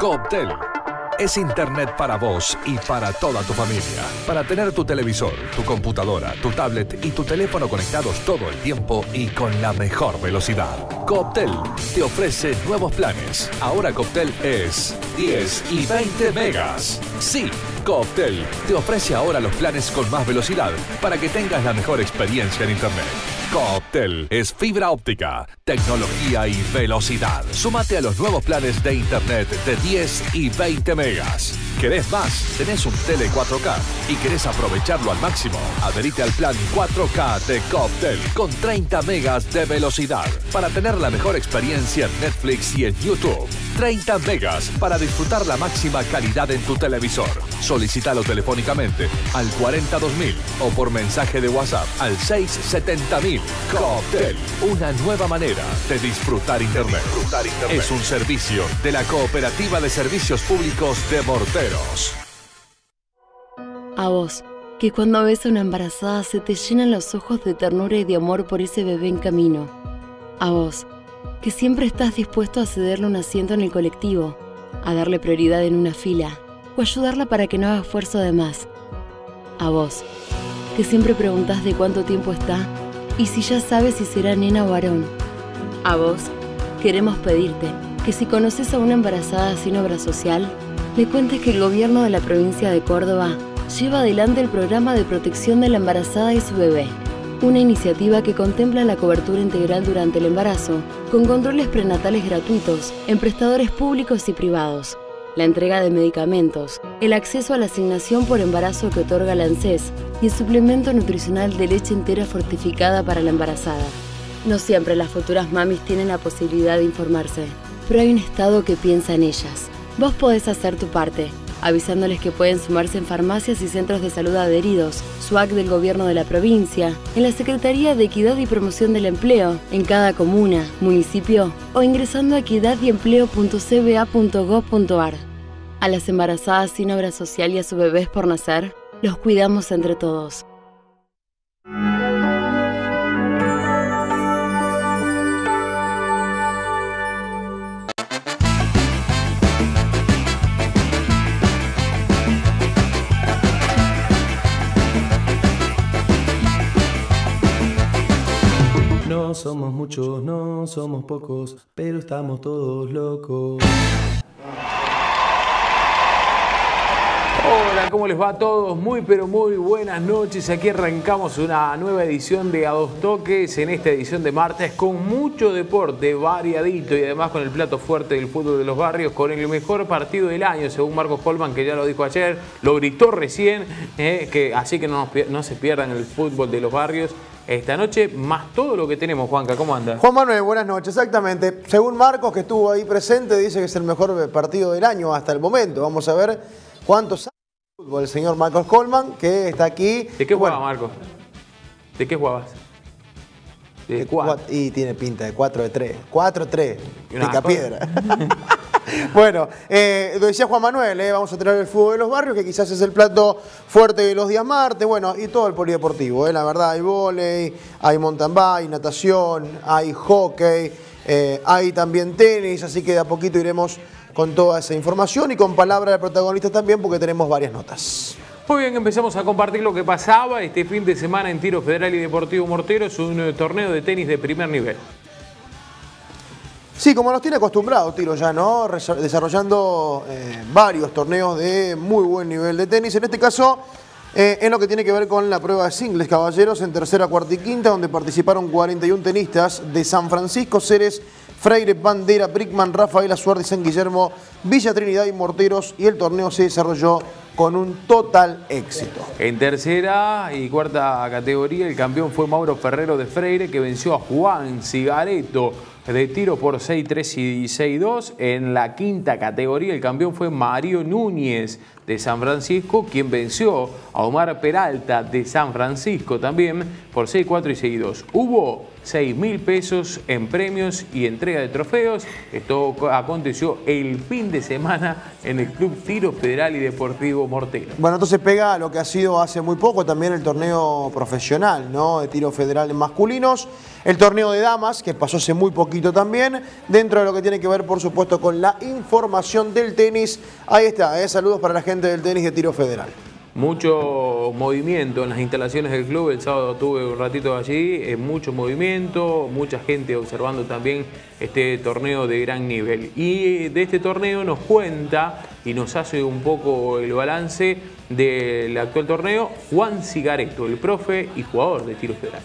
Cooptel. Es internet para vos y para toda tu familia. Para tener tu televisor, tu computadora, tu tablet y tu teléfono conectados todo el tiempo y con la mejor velocidad. Cooptel te ofrece nuevos planes. Ahora Cooptel es 10 y 20 megas. Sí, Cooptel te ofrece ahora los planes con más velocidad para que tengas la mejor experiencia en internet. Cooptel es fibra óptica, tecnología y velocidad. Súmate a los nuevos planes de internet de 10 y 20 megas. ¿Querés más? ¿Tenés un tele 4K y querés aprovecharlo al máximo? Adherite al plan 4K de Cooptel con 30 megas de velocidad para tener la mejor experiencia en Netflix y en YouTube. 30 megas para disfrutar la máxima calidad en tu televisor. Solicítalo telefónicamente al 42000 o por mensaje de WhatsApp al 670.000. Cooptel, una nueva manera de disfrutar internet. Es un servicio de la Cooperativa de Servicios Públicos de Morteros. A vos, que cuando ves a una embarazada se te llenan los ojos de ternura y de amor por ese bebé en camino. A vos, que siempre estás dispuesto a cederle un asiento en el colectivo, a darle prioridad en una fila o ayudarla para que no haga esfuerzo de más. A vos, que siempre preguntás de cuánto tiempo está y si ya sabes si será nena o varón. A vos, queremos pedirte que si conoces a una embarazada sin obra social, le cuentes que el gobierno de la provincia de Córdoba lleva adelante el programa de protección de la embarazada y su bebé. Una iniciativa que contempla la cobertura integral durante el embarazo, con controles prenatales gratuitos en prestadores públicos y privados, la entrega de medicamentos, el acceso a la asignación por embarazo que otorga la ANSES y el suplemento nutricional de leche entera fortificada para la embarazada. No siempre las futuras mamis tienen la posibilidad de informarse, pero hay un Estado que piensa en ellas. Vos podés hacer tu parte, avisándoles que pueden sumarse en farmacias y centros de salud adheridos, SUAC del gobierno de la provincia, en la Secretaría de Equidad y Promoción del Empleo, en cada comuna, municipio o ingresando a equidadyempleo.cba.gov.ar. A las embarazadas sin obra social y a sus bebés por nacer, los cuidamos entre todos. No somos muchos, no somos pocos, pero estamos todos locos. Hola, ¿cómo les va a todos? Muy pero muy buenas noches. Aquí arrancamos una nueva edición de A Dos Toques en esta edición de martes con mucho deporte variadito y además con el plato fuerte del fútbol de los barrios, con el mejor partido del año según Marcos Colman, que ya lo dijo ayer, lo gritó recién, así que no se pierdan el fútbol de los barrios esta noche, más todo lo que tenemos. Juanca, ¿cómo anda? Juan Manuel, buenas noches. Exactamente. Según Marcos, que estuvo ahí presente, dice que es el mejor partido del año hasta el momento. Vamos a ver cuánto sabe de fútbol el señor Marcos Colman, que está aquí. ¿De qué jugaba, Marcos? ¿De qué jugabas? ¿De cuál? Y tiene pinta de 4-3. 4-3. Pica piedra. Bueno, lo decía Juan Manuel, vamos a traer el fútbol de los barrios, que quizás es el plato fuerte de los días martes, bueno, y todo el polideportivo, la verdad, hay vóley, hay mountain bike, natación, hay hockey, hay también tenis, así que de a poquito iremos con toda esa información y con palabra de protagonistas también, porque tenemos varias notas. Muy bien, empezamos a compartir lo que pasaba este fin de semana en Tiro Federal y Deportivo Morteros, un torneo de tenis de primer nivel. Sí, como nos tiene acostumbrados Tiro ya, ¿no? Desarrollando varios torneos de muy buen nivel de tenis. En este caso, en lo que tiene que ver con la prueba de singles, caballeros, en tercera, cuarta y quinta, donde participaron 41 tenistas de San Francisco, Ceres, Freire, Bandera, Brickman, Rafaela Suárez, San Guillermo, Villa Trinidad y Morteros, y el torneo se desarrolló con un total éxito. En tercera y cuarta categoría, el campeón fue Mauro Ferrero de Freire, que venció a Juan Cigareto de tiro por 6-3 y 6-2. En la quinta categoría, el campeón fue Mario Núñez de San Francisco, quien venció a Omar Peralta de San Francisco también por 6-4 y 6-2. Hubo 6.000 pesos en premios y entrega de trofeos. Esto aconteció el fin de semana en el Club Tiro Federal y Deportivo Morteros. Bueno, entonces pega lo que ha sido hace muy poco también el torneo profesional, ¿no? De tiro federal en masculinos. El torneo de damas, que pasó hace muy poquito también, dentro de lo que tiene que ver, por supuesto, con la información del tenis. Ahí está, saludos para la gente del tenis de tiro federal. Mucho movimiento en las instalaciones del club. El sábado tuve un ratito allí, mucho movimiento, mucha gente observando también este torneo de gran nivel. Y de este torneo nos cuenta y nos hace un poco el balance del actual torneo Juan Cigareto, el profe y jugador de tiro federal.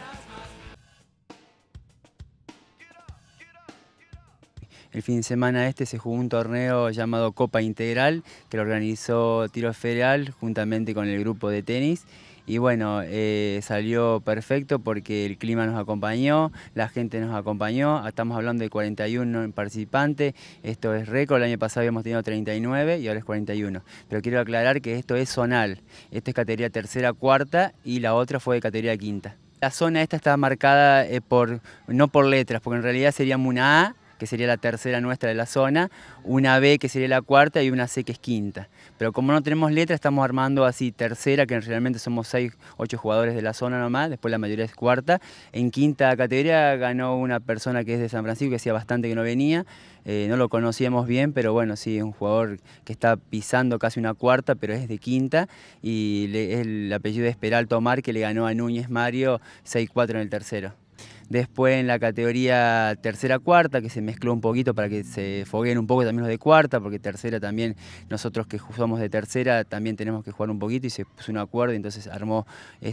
El fin de semana se jugó un torneo llamado Copa Integral, que lo organizó Tiro Federal juntamente con el grupo de tenis. Y bueno, salió perfecto porque el clima nos acompañó, la gente nos acompañó. Estamos hablando de 41 participantes, esto es récord. El año pasado habíamos tenido 39 y ahora es 41. Pero quiero aclarar que esto es zonal, esto es categoría tercera, cuarta y la otra fue de categoría quinta. La zona esta está marcada no por letras, porque en realidad seríamos una A, que sería la tercera nuestra de la zona, una B que sería la cuarta y una C que es quinta. Pero como no tenemos letras, estamos armando así tercera, que realmente somos 6, 8 jugadores de la zona nomás, después la mayoría es cuarta. En quinta categoría ganó una persona que es de San Francisco, que hacía bastante que no venía, no lo conocíamos bien, pero bueno, sí, es un jugador que está pisando casi una cuarta, pero es de quinta, y es el apellido de Peralta Omar, que le ganó a Núñez Mario 6-4 en el tercero. Después en la categoría tercera-cuarta, que se mezcló un poquito para que se fogueen un poco también los de cuarta, porque tercera también, nosotros que somos de tercera, también tenemos que jugar un poquito y se puso un acuerdo, entonces armó,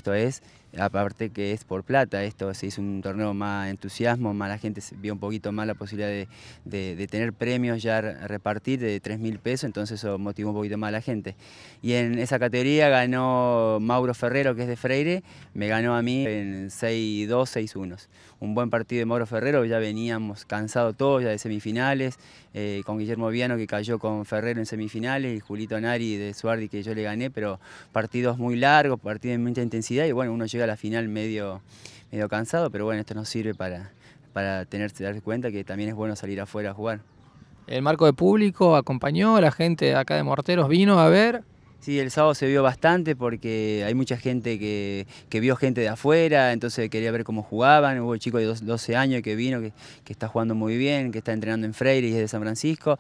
aparte que es por plata, esto se hizo un torneo más entusiasmo, más la gente vio un poquito más la posibilidad de tener premios ya a repartir de 3.000 pesos, entonces eso motivó un poquito más a la gente. Y en esa categoría ganó Mauro Ferrero, que es de Freire, me ganó a mí en 6-2, 6-1. Un buen partido de Mauro Ferrero, ya veníamos cansados todos ya de semifinales, con Guillermo Viano que cayó con Ferrero en semifinales y Julito Nari de Suardi que yo le gané, pero partidos muy largos, partidos de mucha intensidad y bueno, uno llega a la final medio cansado, pero bueno, esto nos sirve para darse cuenta que también es bueno salir afuera a jugar. El marco de público acompañó, la gente acá de Morteros vino a ver. Sí, el sábado se vio bastante porque hay mucha gente que vio gente de afuera, entonces quería ver cómo jugaban. Hubo un chico de 12 años que vino, que está jugando muy bien, que está entrenando en Freire y es de San Francisco.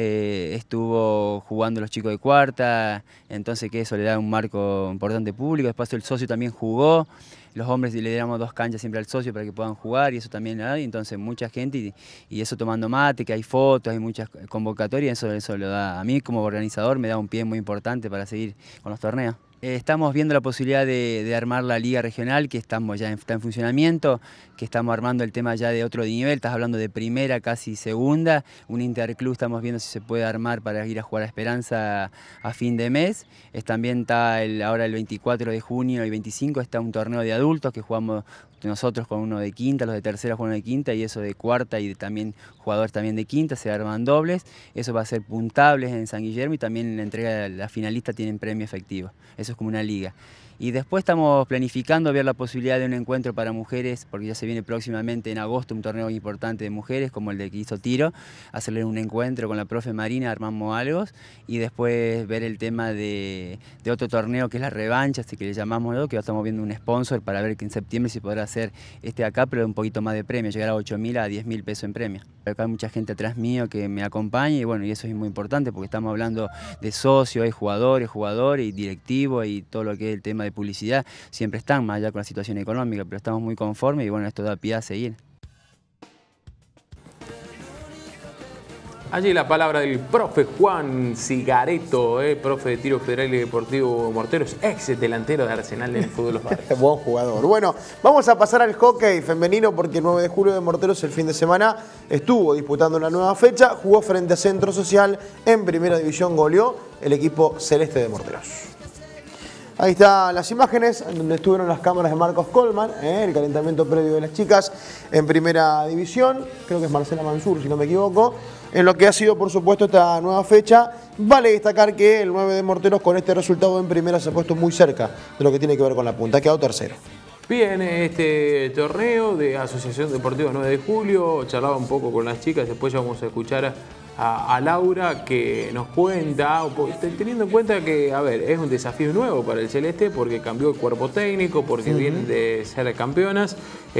Estuvo jugando los chicos de cuarta, entonces que eso le da un marco importante público. Después el socio también jugó. Los hombres le damos 2 canchas siempre al socio para que puedan jugar y eso también hay, entonces mucha gente y eso tomando mate, que hay fotos, hay muchas convocatorias, eso lo da a mí como organizador, me da un pie muy importante para seguir con los torneos. Estamos viendo la posibilidad de armar la liga regional, que está en funcionamiento, que estamos armando el tema ya de otro nivel, estás hablando de primera, casi segunda, un interclub estamos viendo si se puede armar para ir a jugar a Esperanza a fin de mes. También está ahora el 24 de junio y 25 está un torneo de adultos que jugamos nosotros con uno de quinta, los de tercera juegan de quinta y eso de cuarta y también jugadores también de quinta, se arman dobles, eso va a ser puntables en San Guillermo y también en la entrega de la finalista tienen premio efectivo, eso es como una liga. Y después estamos planificando ver la posibilidad de un encuentro para mujeres, porque ya se viene próximamente en agosto un torneo importante de mujeres, como el de que hizo Tiro, hacerle un encuentro con la profe Marina, armamos algo, y después ver el tema de otro torneo que es la revancha, así que le llamamos, ¿no? Que ya estamos viendo un sponsor para ver que en septiembre se podrá hacer acá, pero un poquito más de premio, llegar a 8.000 a 10.000 pesos en premio. Acá hay mucha gente atrás mío que me acompaña y bueno, y eso es muy importante porque estamos hablando de socios, hay jugadores y directivos y todo lo que es el tema de publicidad, siempre están más allá con la situación económica, pero estamos muy conformes y bueno, esto da pie a seguir. Allí la palabra del profe Juan Cigareto, profe de Tiro Federal y Deportivo Morteros, ex delantero de Arsenal en el fútbol de los barrios. Buen jugador. Bueno, vamos a pasar al hockey femenino porque el 9 de julio de Morteros el fin de semana estuvo disputando una nueva fecha, jugó frente a Centro Social en Primera División, goleó el equipo celeste de Morteros. Ahí están las imágenes donde estuvieron las cámaras de Marcos Colman, el calentamiento previo de las chicas en Primera División, creo que es Marcela Mansur si no me equivoco. En lo que ha sido, por supuesto, esta nueva fecha, vale destacar que el 9 de Morteros con este resultado en primera se ha puesto muy cerca de lo que tiene que ver con la punta, ha quedado tercero. Bien, este torneo de Asociación Deportiva 9 de Julio, charlaba un poco con las chicas, después ya vamos a escuchar a Laura que nos cuenta, teniendo en cuenta que, a ver, es un desafío nuevo para el Celeste porque cambió el cuerpo técnico, porque vienen de ser campeonas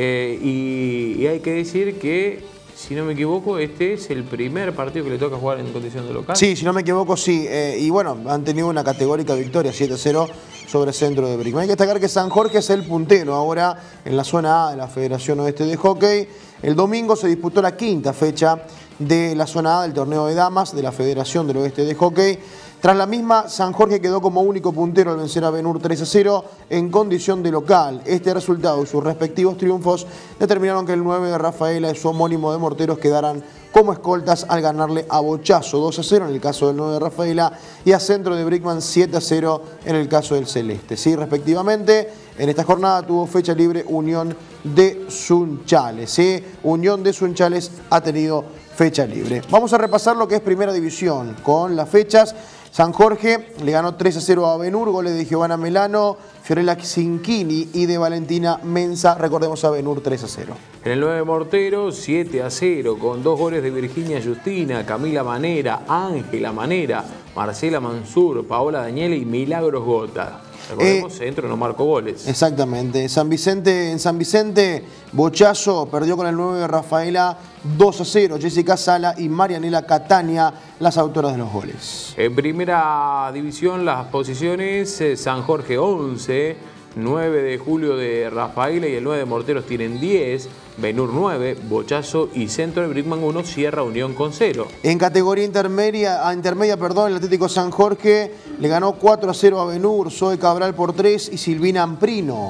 y hay que decir que, si no me equivoco, este es el primer partido que le toca jugar en condición de local. Sí, si no me equivoco, sí. Y bueno, han tenido una categórica victoria, 7-0 sobre Centro de Brickman. Hay que destacar que San Jorge es el puntero ahora en la zona A de la Federación Oeste de Hockey. El domingo se disputó la quinta fecha de la zona A del torneo de damas de la Federación del Oeste de Hockey. Tras la misma, San Jorge quedó como único puntero al vencer a Benur 3-0 en condición de local. Este resultado y sus respectivos triunfos determinaron que el 9 de Rafaela y su homónimo de Morteros quedaran como escoltas al ganarle a Bochazo 2-0 en el caso del 9 de Rafaela y a Centro de Brickman 7-0 en el caso del Celeste. Sí, respectivamente, en esta jornada tuvo fecha libre Unión de Sunchales. ¿Sí? Unión de Sunchales ha tenido fecha libre. Vamos a repasar lo que es Primera División con las fechas. San Jorge le ganó 3-0 a Benur, goles de Giovanna Melano, Fiorella Cinquini y de Valentina Mensa. Recordemos a Benur 3-0. En el 9 de Morteros, 7-0, con 2 goles de Virginia Justina, Camila Manera, Ángela Manera, Marcela Mansur, Paola Daniele y Milagros Gota. Recordemos, Centro no marcó goles. Exactamente. En San Vicente, Bochazo perdió con el 9 de Rafaela 2-0. Jessica Sala y Marianela Catania, las autoras de los goles. En Primera División, las posiciones, San Jorge 11, 9 de Julio de Rafaela y el 9 de Morteros tienen 10, Benur 9, Bochazo y Centro de Brickman 1 cierra Unión con 0. En categoría intermedia, el Atlético San Jorge le ganó 4-0 a Benur, Zoe Cabral por 3 y Silvina Amprino.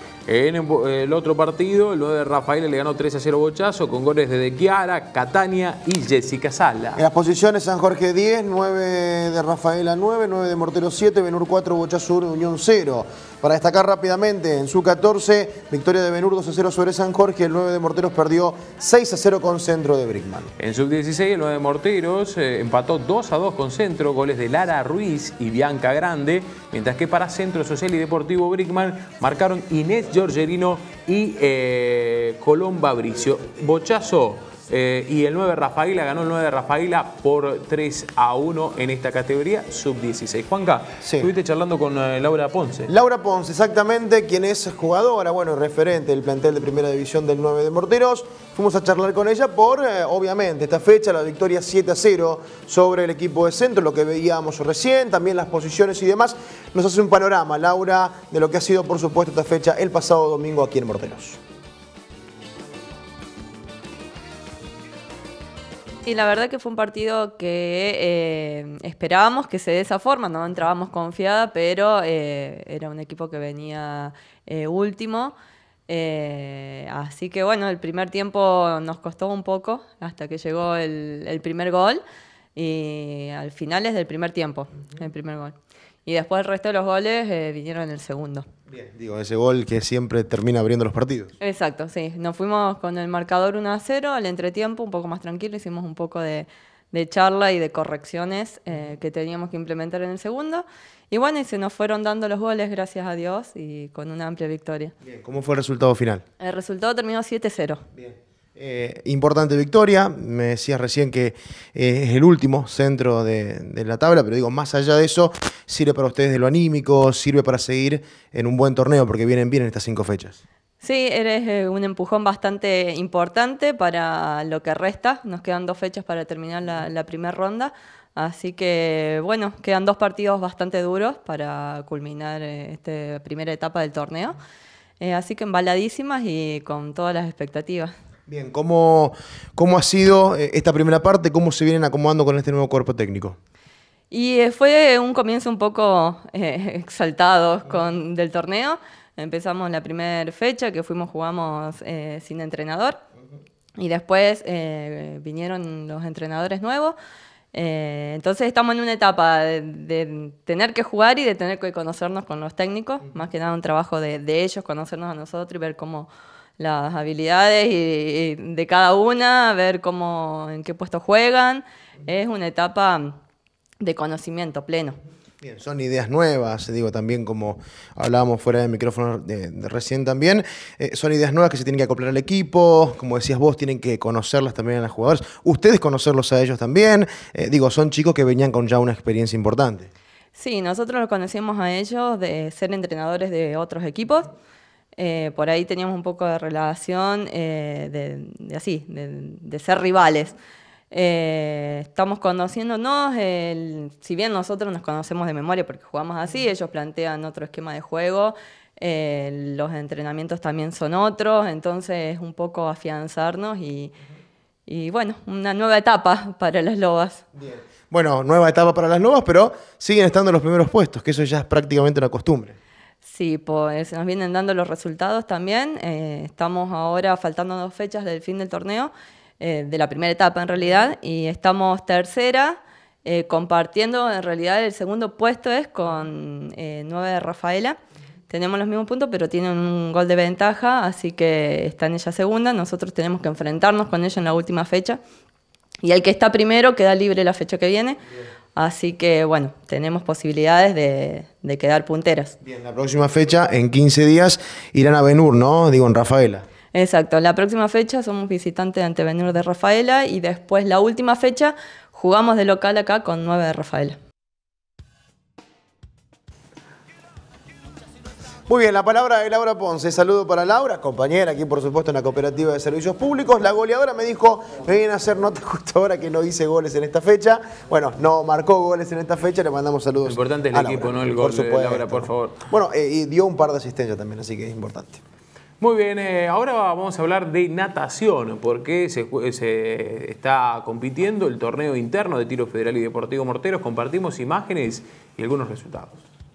En el otro partido, el 9 de Rafaela le ganó 3-0 Bochazo con goles de Chiara, Catania y Jessica Sala. En las posiciones, San Jorge 10, 9 de Rafaela 9, 9 de Morteros 7, Benur 4, Bochazo 1, Unión 0. Para destacar rápidamente, en su 14, victoria de Benur 2-0 sobre San Jorge, el 9 de Morteros perdió 6-0 con Centro de Brickman. En sub-16, el 9 de Morteros empató 2-2 con Centro, goles de Lara Ruiz y Bianca Grande, mientras que para Centro Social y Deportivo Brickman marcaron Inés Giorgerino y Colomba Bricio. Bochazo y el 9 de Rafaela ganó el 9 de Rafaela por 3-1 en esta categoría sub-16. Juanca, sí. Estuviste charlando con Laura Ponce. Laura Ponce, exactamente, quien es jugadora, bueno, referente del plantel de Primera División del 9 de Morteros. Fuimos a charlar con ella por, obviamente, esta fecha, la victoria 7-0 sobre el equipo de Centro, lo que veíamos recién, también las posiciones y demás. Nos hace un panorama, Laura, de lo que ha sido, por supuesto, esta fecha el pasado domingo aquí en Morteros. Y la verdad que fue un partido que esperábamos que se dé de esa forma, no entrábamos confiada, pero era un equipo que venía último. Así que bueno, el primer tiempo nos costó un poco hasta que llegó el primer gol y al final es del primer tiempo, el primer gol. Y después el resto de los goles vinieron en el segundo. Bien, digo, ese gol que siempre termina abriendo los partidos. Exacto, sí. Nos fuimos con el marcador 1-0 al entretiempo, un poco más tranquilo, hicimos un poco de charla y de correcciones que teníamos que implementar en el segundo. Y bueno, y se nos fueron dando los goles, gracias a Dios, y con una amplia victoria. Bien, ¿cómo fue el resultado final? El resultado terminó 7-0. Bien. Importante victoria, me decías recién que es el último centro de la tabla, pero digo, más allá de eso, sirve para ustedes de lo anímico, sirve para seguir en un buen torneo, porque vienen bien en estas 5 fechas. Sí, eres un empujón bastante importante para lo que resta, nos quedan 2 fechas para terminar la primera ronda, así que bueno, quedan 2 partidos bastante duros para culminar esta primera etapa del torneo, así que embaladísimas y con todas las expectativas. Bien, ¿cómo ha sido esta primera parte? ¿Cómo se vienen acomodando con este nuevo cuerpo técnico? Y fue un comienzo un poco exaltados del torneo. Empezamos la primera fecha que jugamos sin entrenador. Y después vinieron los entrenadores nuevos. Entonces estamos en una etapa de tener que jugar y de tener que conocernos con los técnicos. Más que nada un trabajo de ellos, conocernos a nosotros y ver cómo las habilidades y de cada una, ver en qué puesto juegan. Es una etapa de conocimiento pleno. Bien, son ideas nuevas, digo, también como hablábamos fuera del micrófono de recién también, son ideas nuevas que se tienen que acoplar al equipo, como decías vos, tienen que conocerlas también a los jugadores, ustedes conocerlos a ellos también, digo, son chicos que venían con ya una experiencia importante. Sí, nosotros los conocíamos a ellos de ser entrenadores de otros equipos. Por ahí teníamos un poco de relación de ser rivales. Estamos conociéndonos, si bien nosotros nos conocemos de memoria porque jugamos así, ellos plantean otro esquema de juego, los entrenamientos también son otros, entonces un poco afianzarnos y bueno, una nueva etapa para las Lobas. Bien. Bueno, nueva etapa para las Lobas, pero siguen estando en los primeros puestos, que eso ya es prácticamente una costumbre. Sí, pues nos vienen dando los resultados también. Estamos ahora faltando 2 fechas del fin del torneo, de la primera etapa en realidad, y estamos tercera, compartiendo en realidad el segundo puesto es con 9 de Rafaela. Tenemos los mismos puntos, pero tienen un gol de ventaja, así que está en ella segunda. Nosotros tenemos que enfrentarnos con ella en la última fecha. Y el que está primero queda libre la fecha que viene. Así que, bueno, tenemos posibilidades de quedar punteras. Bien, la próxima fecha, en 15 días, irán a Benur, ¿no? Digo, en Rafaela. Exacto, la próxima fecha somos visitantes ante Benur de Rafaela y después la última fecha jugamos de local acá con 9 de Rafaela. Muy bien, la palabra de Laura Ponce. Saludo para Laura, compañera aquí por supuesto en la Cooperativa de Servicios Públicos. La goleadora me dijo, me vienen a hacer nota justo ahora que no hice goles en esta fecha. Bueno, no marcó goles en esta fecha, le mandamos saludos. Lo importante es el equipo, no el gol de Laura, por favor. Bueno, y dio un par de asistencias también, así que es importante. Muy bien, ahora vamos a hablar de natación, porque se está compitiendo el torneo interno de Tiro Federal y Deportivo Morteros. Compartimos imágenes y algunos resultados.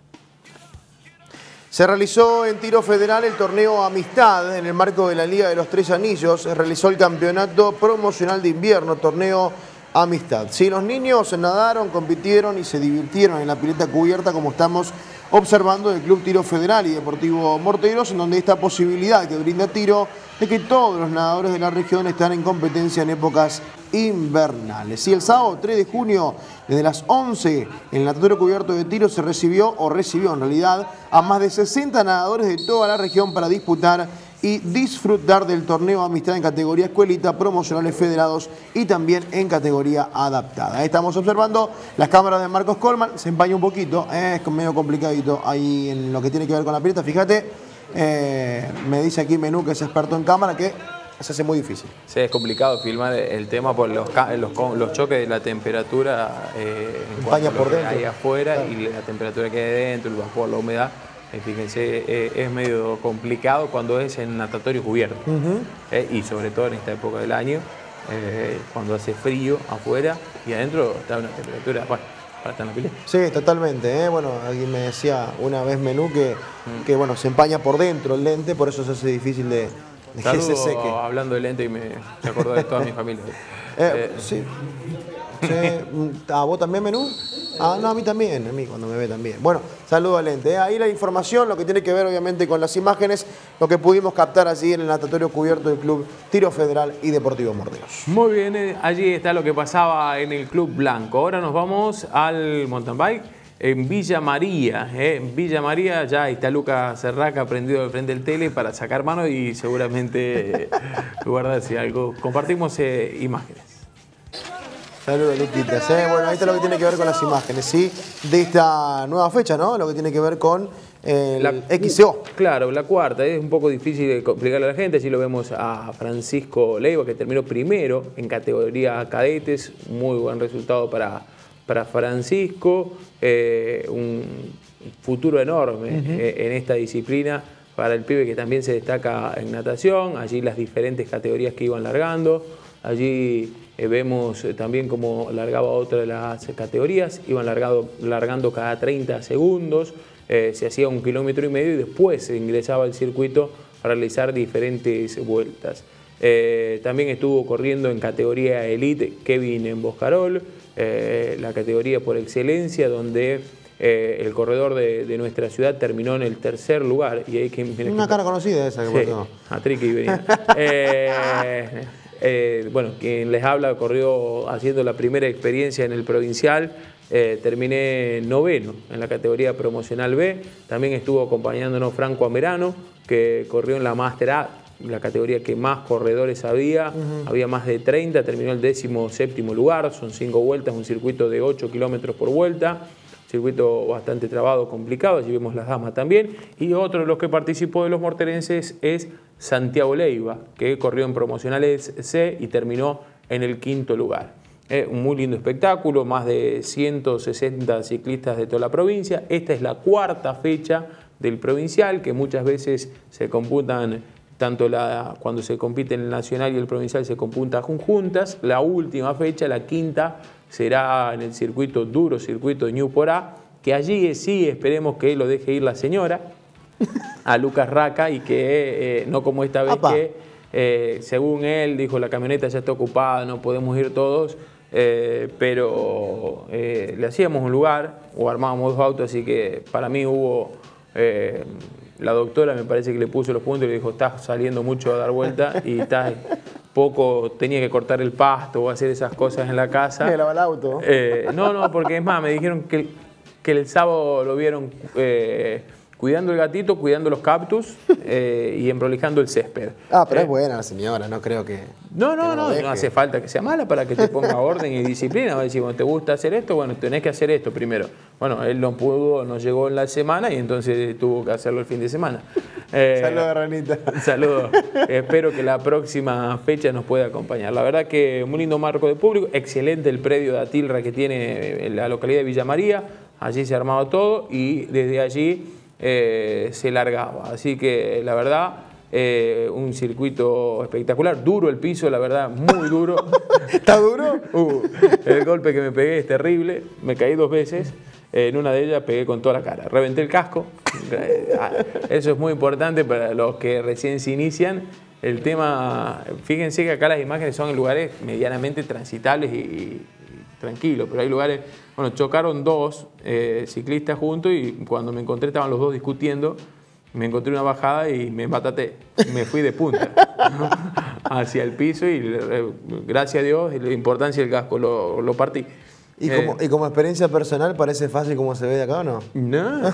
Se realizó en Tiro Federal el torneo Amistad en el marco de la Liga de los Tres Anillos. Se realizó el campeonato promocional de invierno, torneo Amistad. Sí, los niños nadaron, compitieron y se divirtieron en la pileta cubierta, como estamos observando del Club Tiro Federal y Deportivo Morteros, en donde esta posibilidad que brinda Tiro de que todos los nadadores de la región están en competencia en épocas invernales. Y el sábado 3 de junio, desde las 11, en el natatorio cubierto de Tiro se recibió en realidad, a más de 60 nadadores de toda la región para disputar y disfrutar del torneo Amistad en categoría escuelita, promocionales federados y también en categoría adaptada. Ahí estamos observando las cámaras de Marcos Colman, se empaña un poquito, es medio complicadito ahí en lo que tiene que ver con la pileta, fíjate, me dice aquí Menú, que es experto en cámara, que se hace muy difícil. Sí, es complicado filmar el tema por los choques de la temperatura en cuanto por dentro ahí afuera, claro, y la temperatura que hay dentro, el vapor, la humedad. Fíjense, es medio complicado cuando es en natatorio cubierto. Y sobre todo en esta época del año, cuando hace frío afuera y adentro está una temperatura, bueno, para estar en la pileta. Sí, totalmente. Bueno, alguien me decía una vez Menú que bueno, se empaña por dentro el lente, por eso se hace difícil de que se seque. Hablando de lente y me acordó de toda mi familia. Sí. ¿A vos también, Menú? Ah, no, a mí también, a mí cuando me ve también. Bueno, saludo a Lente. Ahí la información, lo que tiene que ver obviamente con las imágenes, lo que pudimos captar allí en el natatorio cubierto del Club Tiro Federal y Deportivo Morteros. Muy bien, allí está lo que pasaba en el Club Blanco. Ahora nos vamos al mountain bike en Villa María. En Villa María ya está Lucas Serraca prendido de frente del tele para sacar mano y seguramente guardarse algo. Compartimos imágenes. Saludos, Luquitas. Bueno, ahí está lo que tiene que ver con las imágenes, ¿sí? De esta nueva fecha, ¿no? Lo que tiene que ver con el XCO. Claro, la cuarta. Es un poco difícil de explicarle a la gente. Allí lo vemos a Francisco Leiva, que terminó primero en categoría cadetes. Muy buen resultado para Francisco. Un futuro enorme en esta disciplina para el pibe que también se destaca en natación. Allí las diferentes categorías que iban largando. Allí vemos también cómo largaba otra de las categorías, iban largando cada 30 segundos, se hacía 1,5 kilómetros y después se ingresaba al circuito para realizar diferentes vueltas. También estuvo corriendo en categoría Elite Kevin en Boscarol, la categoría por excelencia, donde el corredor de nuestra ciudad terminó en el 3er lugar. Y hay una cara conocida esa que pasó. A Triqui venía. bueno, quien les habla corrió haciendo la primera experiencia en el provincial. Terminé noveno en la categoría promocional B. También estuvo acompañándonos Franco Amerano, que corrió en la Master A, la categoría que más corredores había. Había más de 30, terminó el 17º lugar. Son 5 vueltas, un circuito de 8 kilómetros por vuelta. Circuito bastante trabado, complicado. Allí vemos las damas también. Y otro de los que participó de los morterenses es Santiago Leiva, que corrió en promocionales C y terminó en el 5º lugar. Un muy lindo espectáculo, más de 160 ciclistas de toda la provincia. Esta es la 4ª fecha del provincial, que muchas veces se computan, tanto cuando se compite en el nacional y el provincial se computan juntas. La última fecha, la 5ª, será en el circuito duro, circuito de Newport A, que allí sí esperemos que lo deje ir la señora, a Lucas Raca, y que no como esta vez que, según él, dijo la camioneta ya está ocupada, no podemos ir todos. Pero le hacíamos un lugar o armábamos 2 autos, así que para mí hubo, la doctora me parece que le puso los puntos y le dijo, estás saliendo mucho a dar vuelta y estás poco, tenía que cortar el pasto o hacer esas cosas en la casa. ¿Le lavaba el auto? No, porque es más, me dijeron que el sábado lo vieron cuidando el gatito, cuidando los cactus y emprolijando el césped. Pero es buena la señora, no creo que... No hace falta que sea mala para que te ponga orden y disciplina. Va a decir, bueno, ¿te gusta hacer esto? Bueno, tenés que hacer esto primero. Bueno, él no pudo, no llegó en la semana y entonces tuvo que hacerlo el fin de semana. Saludos, Ranita. Saludos. Espero que la próxima fecha nos pueda acompañar. La verdad que muy lindo marco de público, excelente el predio de Atilra que tiene en la localidad de Villa María. Allí se ha armado todo y desde allí se largaba. Así que la verdad, un circuito espectacular, duro el piso, la verdad, muy duro. ¿Está duro? El golpe que me pegué es terrible, me caí 2 veces, en una de ellas pegué con toda la cara, reventé el casco. Eso es muy importante para los que recién se inician. El tema, fíjense que acá las imágenes son en lugares medianamente transitables y tranquilos, pero hay lugares, bueno, chocaron 2 ciclistas juntos y cuando me encontré estaban los 2 discutiendo, me encontré una bajada y me embataté, me fui de punta hacia el piso y gracias a Dios, la importancia del casco, lo partí. ¿Y como experiencia personal parece fácil como se ve de acá o no? No,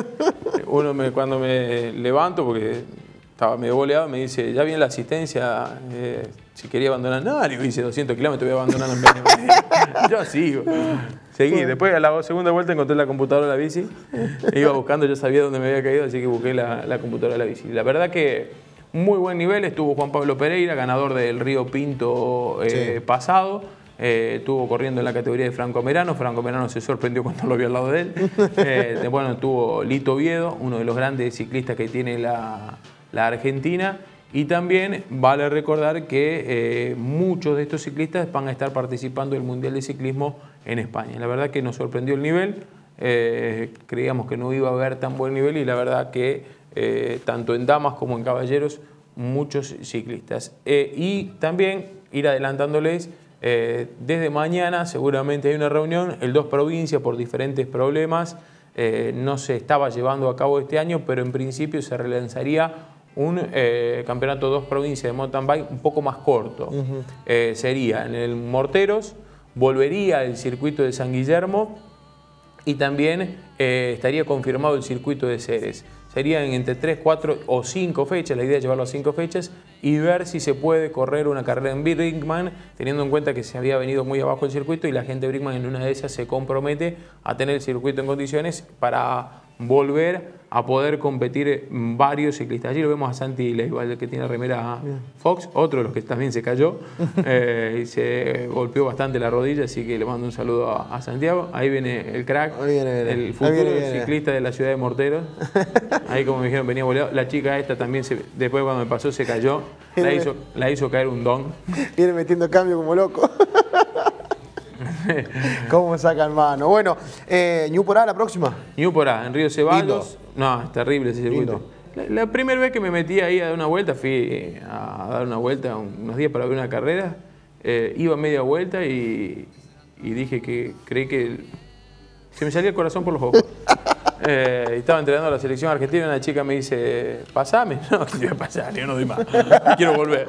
cuando me levanto, porque estaba medio boleado, me dice, ya viene la asistencia, si quería abandonar. No, le hice 200 kilómetros, voy a abandonar en medio. Yo sigo. Seguí, después a la segunda vuelta encontré la computadora de la bici, iba buscando, yo sabía dónde me había caído, así que busqué la computadora de la bici. La verdad que muy buen nivel, estuvo Juan Pablo Pereira, ganador del Río Pinto pasado. Estuvo corriendo en la categoría de Franco Amerano. Franco Amerano se sorprendió cuando lo vio al lado de él. Bueno, estuvo Lito Oviedo, uno de los grandes ciclistas que tiene la Argentina. Y también vale recordar que muchos de estos ciclistas van a estar participando del Mundial de Ciclismo en España. La verdad que nos sorprendió el nivel. Creíamos que no iba a haber tan buen nivel y la verdad que tanto en damas como en caballeros, muchos ciclistas. Y también ir adelantándoles, desde mañana seguramente hay una reunión, el 2 provincias por diferentes problemas no se estaba llevando a cabo este año, pero en principio se relanzaría un campeonato 2 provincias de mountain bike un poco más corto. Sería en el Morteros, volvería el circuito de San Guillermo y también estaría confirmado el circuito de Ceres. Serían entre 3, 4 o 5 fechas, la idea es llevarlo a 5 fechas y ver si se puede correr una carrera en Brinkman, teniendo en cuenta que se había venido muy abajo el circuito y la gente de Brinkman en una de esas se compromete a tener el circuito en condiciones para volver a poder competir varios ciclistas. Allí lo vemos a Santi Leiva, el que tiene remera Fox, otro de los que también se cayó y se golpeó bastante la rodilla, así que le mando un saludo a Santiago. Ahí viene el crack, el futuro ciclista de la ciudad de Morteros. Ahí, como me dijeron, venía boleado. La chica esta también, después cuando me pasó, se cayó. La hizo caer un don. Viene metiendo cambio como loco. ¿Cómo sacan mano? Bueno, Newport A la próxima. Newport A, en Río Ceballos. No, es terrible ese circuito. La primera vez que me metí ahí a dar una vuelta, fui a dar una vuelta unos días para ver una carrera. Iba media vuelta y dije que creí que se me salía el corazón por los ojos. Estaba entrenando a la selección argentina y una chica me dice, pasame. No, que te voy a pasar, yo no doy más. Quiero volver.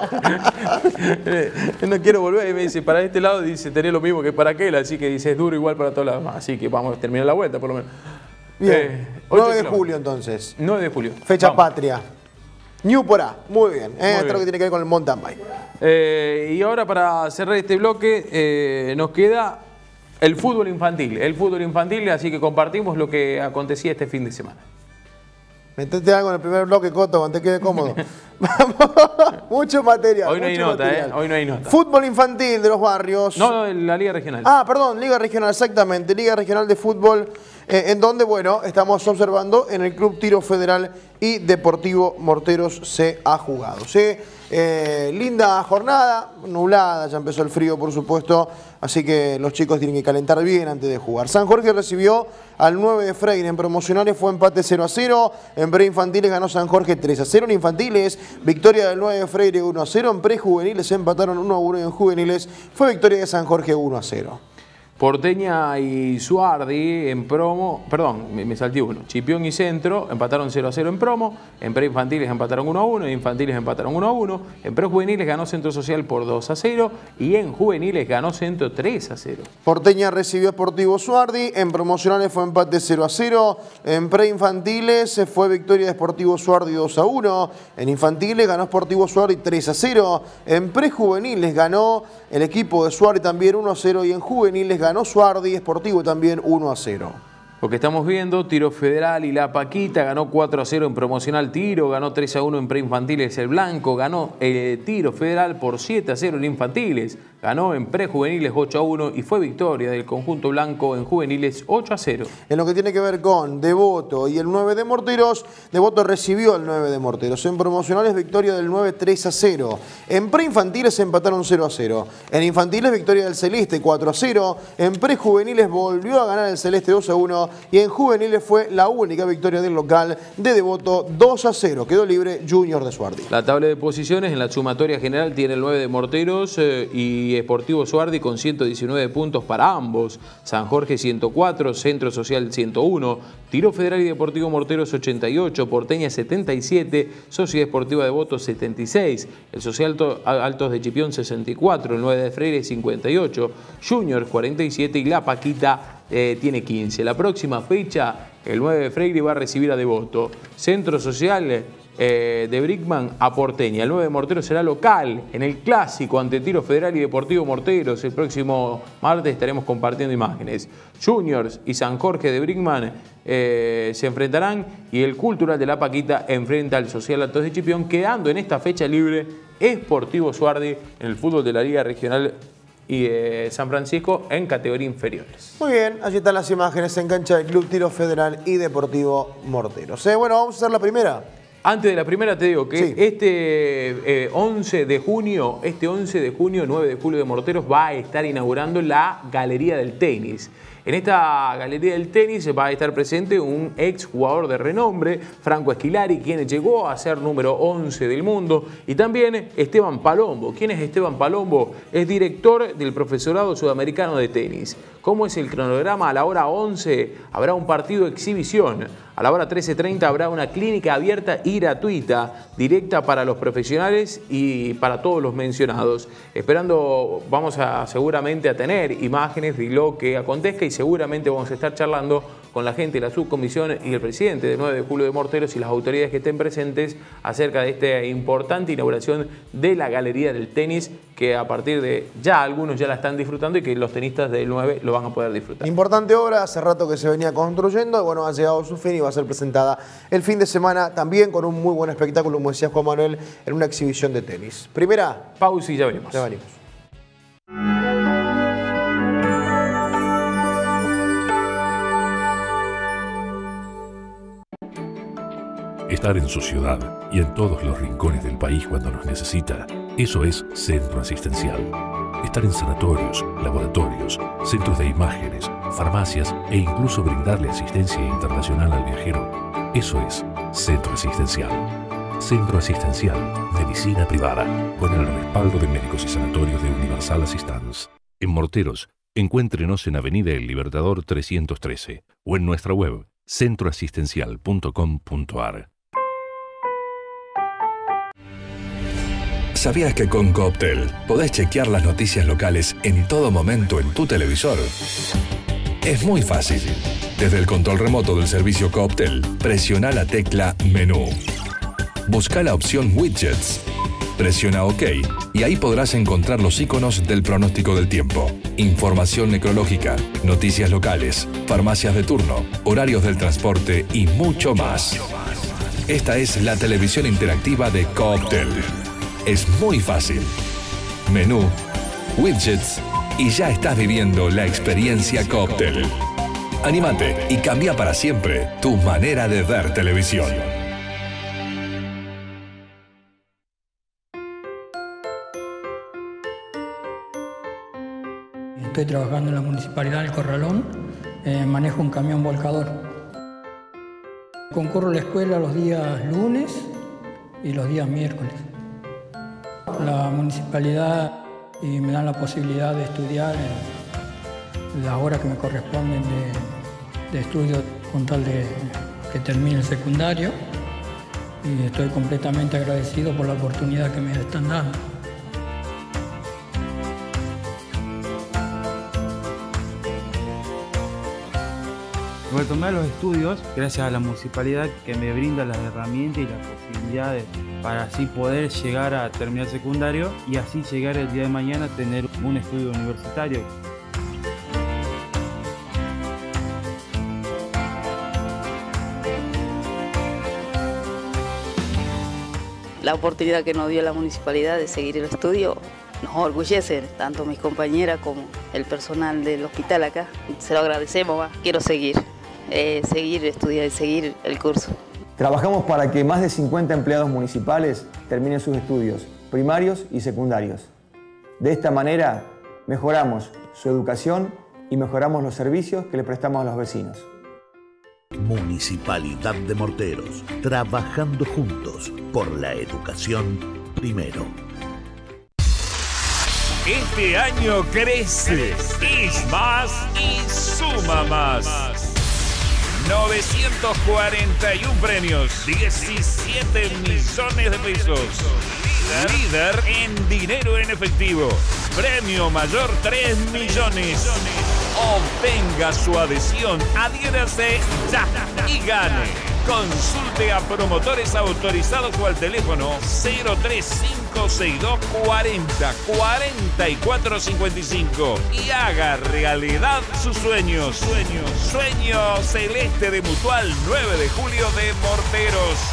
No quiero volver. Y me dice, para este lado, dice, tenés lo mismo que para aquel. Así que dice, es duro igual para todos lados. Así que vamos a terminar la vuelta, por lo menos. Bien. 9 de julio, entonces. 9 de julio. Fecha patria. Newport, muy bien. Esto es lo que tiene que ver con el mountain bike. Y ahora, para cerrar este bloque, nos queda el fútbol infantil. El fútbol infantil, así que compartimos lo que acontecía este fin de semana. Metete algo en el primer bloque, Coto, cuando te quede cómodo. Vamos, mucho material. Hoy no hay nota, Hoy no hay nota. Fútbol infantil de los barrios. No, de la Liga Regional. Ah, perdón, Liga Regional, exactamente. Liga Regional de Fútbol, en donde, bueno, estamos observando en el Club Tiro Federal y Deportivo Morteros se ha jugado. ¿Sí? Linda jornada, nublada, ya empezó el frío, por supuesto, así que los chicos tienen que calentar bien antes de jugar. San Jorge recibió al 9 de Freire, en promocionales fue empate 0-0, en preinfantiles ganó San Jorge 3-0, en infantiles victoria del 9 de Freire 1-0, en prejuveniles empataron 1-1 y en juveniles fue victoria de San Jorge 1-0. Porteña y Suardi en promo, perdón, me salté uno. Chipión y Centro empataron 0-0 en promo, en preinfantiles empataron 1-1, en infantiles empataron 1-1, en prejuveniles ganó Centro Social por 2-0 y en juveniles ganó Centro 3-0. Porteña recibió a Sportivo Suardi, en promocionales fue empate 0-0, en preinfantiles fue victoria de Sportivo Suardi 2-1, en infantiles ganó Sportivo Suardi 3-0, en prejuveniles ganó el equipo de Suardi también 1-0 y en juveniles ganó Suardi Sportivo también 1-0. Lo que estamos viendo, Tiro Federal y La Paquita ganó 4-0 en promocional Tiro, ganó 3-1 en preinfantiles el Blanco, ganó Tiro Federal por 7-0 en infantiles, ganó en prejuveniles 8-1 y fue victoria del conjunto blanco en juveniles 8-0. En lo que tiene que ver con Devoto y el 9 de Morteros, Devoto recibió al 9 de Morteros. En promocionales victoria del 9 3-0. En preinfantiles empataron 0-0. En infantiles victoria del Celeste 4-0. En prejuveniles volvió a ganar el Celeste 2-1 y en juveniles fue la única victoria del local de Devoto 2-0. Quedó libre Junior de Suardi. La tabla de posiciones en la sumatoria general tiene el 9 de Morteros y Sportivo Suardi con 119 puntos para ambos. San Jorge 104, Centro Social 101, Tiro Federal y Deportivo Morteros 88, Porteña 77, Sociedad Esportiva Devoto 76, el Social Altos de Chipión 64, el 9 de Freire 58, Junior 47 y La Paquita tiene 15. La próxima fecha, el 9 de Freire va a recibir a Devoto. Centro Social de Brickman a Porteña. El 9 de Morteros será local en el clásico ante Tiro Federal y Deportivo Morteros. El próximo martes estaremos compartiendo imágenes. Juniors y San Jorge de Brickman se enfrentarán y el Cultural de La Paquita enfrenta al Social Altos de Chipión, quedando en esta fecha libre Sportivo Suardi en el fútbol de la Liga Regional y San Francisco en categoría inferiores. Muy bien, allí están las imágenes en cancha del Club Tiro Federal y Deportivo Morteros. Bueno, vamos a hacer la primera. Antes de la primera te digo que sí. Este 11 de junio, 9 de julio de Morteros va a estar inaugurando la Galería del Tenis. En esta Galería del Tenis va a estar presente un ex jugador de renombre, Franco Esquilari, quien llegó a ser número 11 del mundo, y también Esteban Palombo. ¿Quién es Esteban Palombo? Es director del Profesorado Sudamericano de Tenis. ¿Cómo es el cronograma? A la hora 11 habrá un partido de exhibición. A la hora 13:30 habrá una clínica abierta y gratuita, directa para los profesionales y para todos los mencionados. Vamos seguramente a tener imágenes de lo que acontezca y seguramente vamos a estar charlando con la gente de la subcomisión y el presidente del 9 de julio de Morteros y las autoridades que estén presentes acerca de esta importante inauguración de la Galería del Tenis, que a partir de ya algunos ya la están disfrutando y que los tenistas del 9 lo van a poder disfrutar. Importante obra, hace rato que se venía construyendo y bueno, ha llegado a su fin y va a ser presentada el fin de semana también con un muy buen espectáculo, como decía Juan Manuel, en una exhibición de tenis. Primera pausa y ya venimos. Ya venimos. Estar en su ciudad y en todos los rincones del país cuando nos necesita, eso es Centro Asistencial. Estar en sanatorios, laboratorios, centros de imágenes, farmacias e incluso brindarle asistencia internacional al viajero, eso es Centro Asistencial. Centro Asistencial, medicina privada, con el respaldo de médicos y sanatorios de Universal Assistance. En Morteros, encuéntrenos en Avenida El Libertador 313 o en nuestra web centroasistencial.com.ar. ¿Sabías que con Cooptel podés chequear las noticias locales en todo momento en tu televisor? Es muy fácil. Desde el control remoto del servicio Cooptel, presiona la tecla Menú. Busca la opción Widgets. Presiona OK y ahí podrás encontrar los iconos del pronóstico del tiempo, información necrológica, noticias locales, farmacias de turno, horarios del transporte y mucho más. Esta es la televisión interactiva de Cooptel. Es muy fácil. Menú, Widgets y ya estás viviendo la experiencia Cooptel. Anímate y cambia para siempre tu manera de ver televisión. Estoy trabajando en la Municipalidad del Corralón, manejo un camión volcador. Concurro a la escuela los días lunes y los días miércoles. La municipalidad me da la posibilidad de estudiar las horas que me corresponden de estudio con tal de que termine el secundario, y estoy completamente agradecido por la oportunidad que me están dando. Retomé los estudios gracias a la municipalidad que me brinda las herramientas y las posibilidades para así poder llegar a terminar secundario y así llegar el día de mañana a tener un estudio universitario. La oportunidad que nos dio la municipalidad de seguir el estudio nos orgullece, tanto mis compañeras como el personal del hospital acá. Se lo agradecemos, quiero seguir estudiar, seguir el curso. Trabajamos para que más de 50 empleados municipales terminen sus estudios primarios y secundarios. De esta manera mejoramos su educación y mejoramos los servicios que le prestamos a los vecinos. Municipalidad de Morteros, trabajando juntos por la educación primero. Este año crece, es más y suma más. 941 premios, 17 millones de pesos. Líder en dinero en efectivo. Premio mayor 3 millones. Obtenga su adhesión, adhiérase ya y gane. Consulte a promotores autorizados o al teléfono 03562 40 44 55 y haga realidad sus sueños. Sueño celeste de Mutual 9 de julio de Morteros.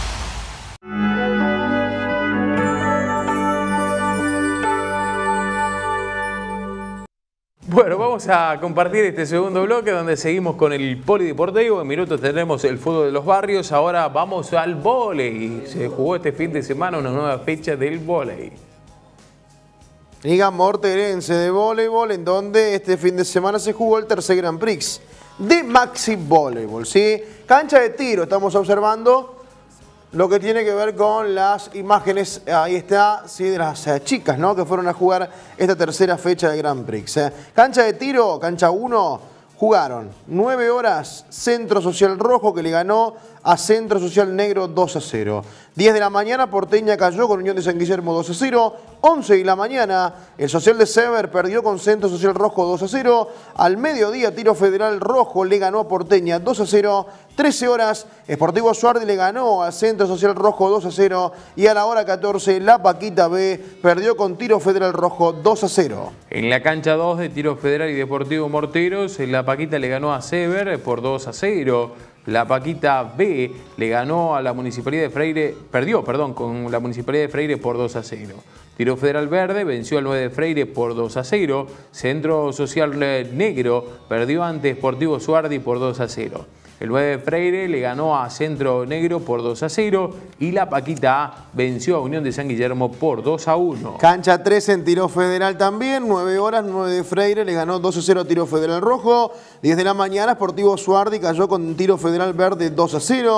Bueno, vamos a compartir este segundo bloque donde seguimos con el polideportivo. En minutos tendremos el fútbol de los barrios. Ahora vamos al vóley. Se jugó este fin de semana una nueva fecha del vóley. Liga Morterense de voleibol, en donde este fin de semana se jugó el tercer Grand Prix de Maxi Voleibol, ¿sí? Cancha de tiro, estamos observando lo que tiene que ver con las imágenes, ahí está, sí, de las chicas, ¿no?, que fueron a jugar esta tercera fecha de Grand Prix. Cancha de tiro, cancha 1, jugaron 9 horas Centro Social Rojo, que le ganó a Centro Social Negro 2-0. 10 de la mañana Porteña cayó con Unión de San Guillermo 2-0. 11 de la mañana el Social de Sever perdió con Centro Social Rojo 2-0. Al mediodía Tiro Federal Rojo le ganó a Porteña 2-0. 13 horas Sportivo Suardi le ganó a Centro Social Rojo 2-0. Y a la hora 14 La Paquita B perdió con Tiro Federal Rojo 2-0. En la cancha 2 de Tiro Federal y Deportivo Morteros, La Paquita le ganó a Sever por 2-0. La Paquita B le ganó a la Municipalidad de Freire, perdió con la Municipalidad de Freire por 2-0. Tiro Federal Verde venció al 9 de Freire por 2-0. Centro Social Negro perdió ante Sportivo Suardi por 2-0. El 9 de Freire le ganó a Centro Negro por 2-0 y la Paquita A venció a Unión de San Guillermo por 2-1. Cancha 3 en Tiro Federal también, 9 horas, 9 de Freire le ganó 2-0 a Tiro Federal Rojo. 10 de la mañana Sportivo Suardi cayó con Tiro Federal Verde 2-0.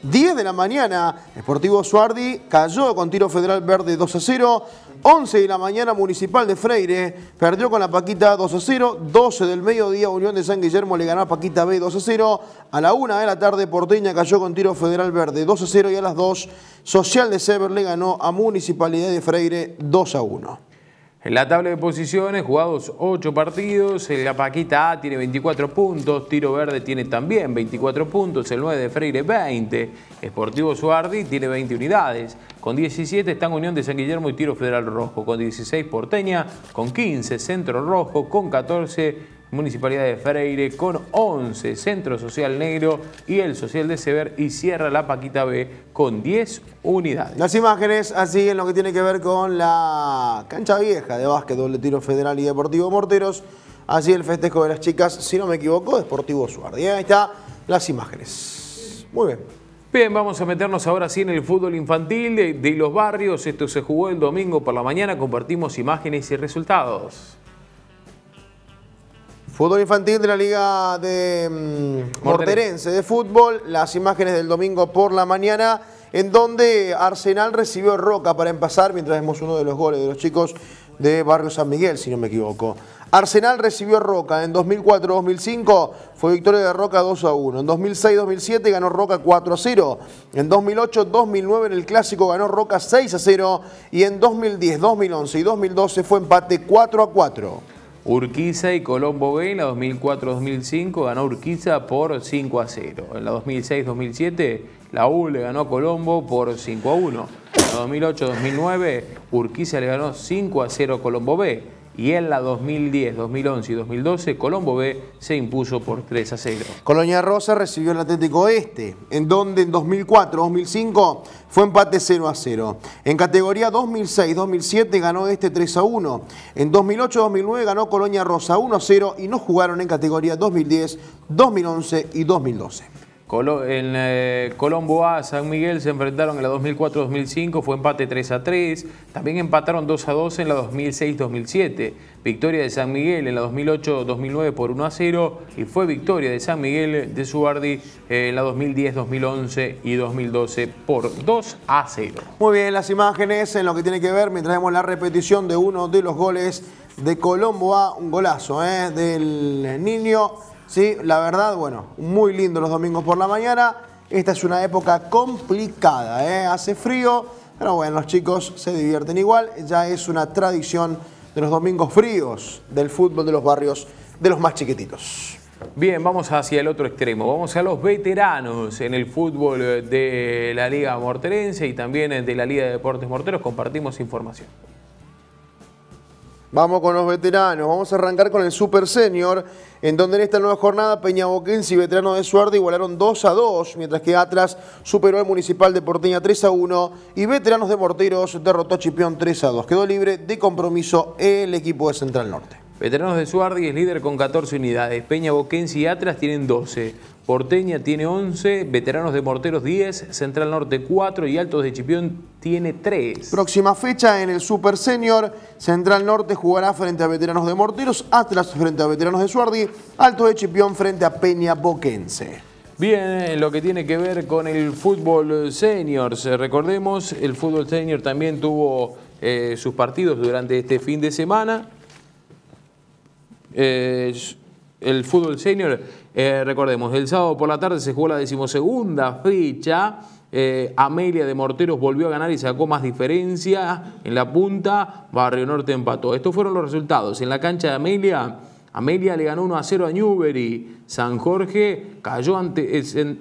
10 de la mañana, Sportivo Suardi cayó con Tiro Federal Verde 2-0. 11 de la mañana, Municipal de Freire perdió con la Paquita 2-0. 12 del mediodía, Unión de San Guillermo le ganó a Paquita B 2-0. A la 1 de la tarde, Porteña cayó con Tiro Federal Verde 2-0. Y a las 2, Social de Sever le ganó a Municipalidad de Freire 2-1. En la tabla de posiciones, jugados 8 partidos, la Paquita A tiene 24 puntos, Tiro Verde tiene también 24 puntos, el 9 de Freire 20, Sportivo Suardi tiene 20 unidades, con 17 están Unión de San Guillermo y Tiro Federal Rojo, con 16 Porteña, con 15 Centro Rojo, con 14 Municipalidad de Freire, con 11 Centro Social Negro y el Social de Sever, y cierra la Paquita B con 10 unidades. Las imágenes así en lo que tiene que ver con la cancha vieja de básquetbol de Tiro Federal y Deportivo Morteros. Así el festejo de las chicas, si no me equivoco, de Sportivo Suardi. Ahí están las imágenes. Muy bien. Bien, vamos a meternos ahora sí en el fútbol infantil de los barrios. Esto se jugó el domingo por la mañana. Compartimos imágenes y resultados. Fútbol infantil de la Liga de Morterense de fútbol. Las imágenes del domingo por la mañana, en donde Arsenal recibió Roca para empezar, mientras vemos uno de los goles de los chicos de Barrio San Miguel, si no me equivoco. Arsenal recibió Roca en 2004-2005, fue victoria de Roca 2-1. En 2006-2007 ganó Roca 4-0. En 2008-2009 en el Clásico ganó Roca 6-0. Y en 2010, 2011 y 2012 fue empate 4-4. Urquiza y Colombo B en la 2004-2005 ganó Urquiza por 5-0. En la 2006-2007 la U le ganó a Colombo por 5-1. En la 2008-2009 Urquiza le ganó 5-0 a Colombo B. Y en la 2010, 2011 y 2012 Colombo B se impuso por 3-0. Colonia Rosa recibió el Atlético Oeste, en donde en 2004-2005 fue empate 0-0. En categoría 2006-2007 ganó este 3-1. En 2008-2009 ganó Colonia Rosa 1-0 y no jugaron en categoría 2010, 2011 y 2012. En Colombo A, San Miguel se enfrentaron en la 2004-2005, fue empate 3-3. También empataron 2-2 en la 2006-2007. Victoria de San Miguel en la 2008-2009 por 1-0 y fue victoria de San Miguel de Suardi en la 2010, 2011 y 2012 por 2-0. Muy bien, las imágenes en lo que tiene que ver, mientras vemos la repetición de uno de los goles de Colombo A, un golazo del niño. Sí, la verdad, bueno, muy lindo los domingos por la mañana. Esta es una época complicada, hace frío, pero bueno, los chicos se divierten igual. Ya es una tradición de los domingos fríos del fútbol de los barrios, de los más chiquititos. Bien, vamos hacia el otro extremo. Vamos a los veteranos en el fútbol de la Liga Morterense y también de la Liga de Deportes Morteros. Compartimos información. Vamos con los veteranos, vamos a arrancar con el Super Senior, en donde en esta nueva jornada Peñaboquense y Veteranos de Suardi igualaron 2-2, mientras que Atlas superó al Municipal de Porteña 3-1 y Veteranos de Morteros derrotó a Chipión 3-2. Quedó libre de compromiso el equipo de Central Norte. Veteranos de Suardi es líder con 14 unidades, Peñaboquense y Atlas tienen 12. Porteña tiene 11, Veteranos de Morteros 10, Central Norte 4 y Altos de Chipión tiene 3. Próxima fecha en el Super Senior, Central Norte jugará frente a Veteranos de Morteros, Atlas frente a Veteranos de Suardi, Altos de Chipión frente a Peñaboquense. Bien, lo que tiene que ver con el fútbol senior, recordemos, el fútbol senior también tuvo sus partidos durante este fin de semana. El fútbol senior, recordemos, el sábado por la tarde se jugó la 12ª fecha. Amelia de Morteros volvió a ganar y sacó más diferencia en la punta. Barrio Norte empató. Estos fueron los resultados. En la cancha de Amelia, Amelia le ganó 1-0 a Newbery. San Jorge cayó ante...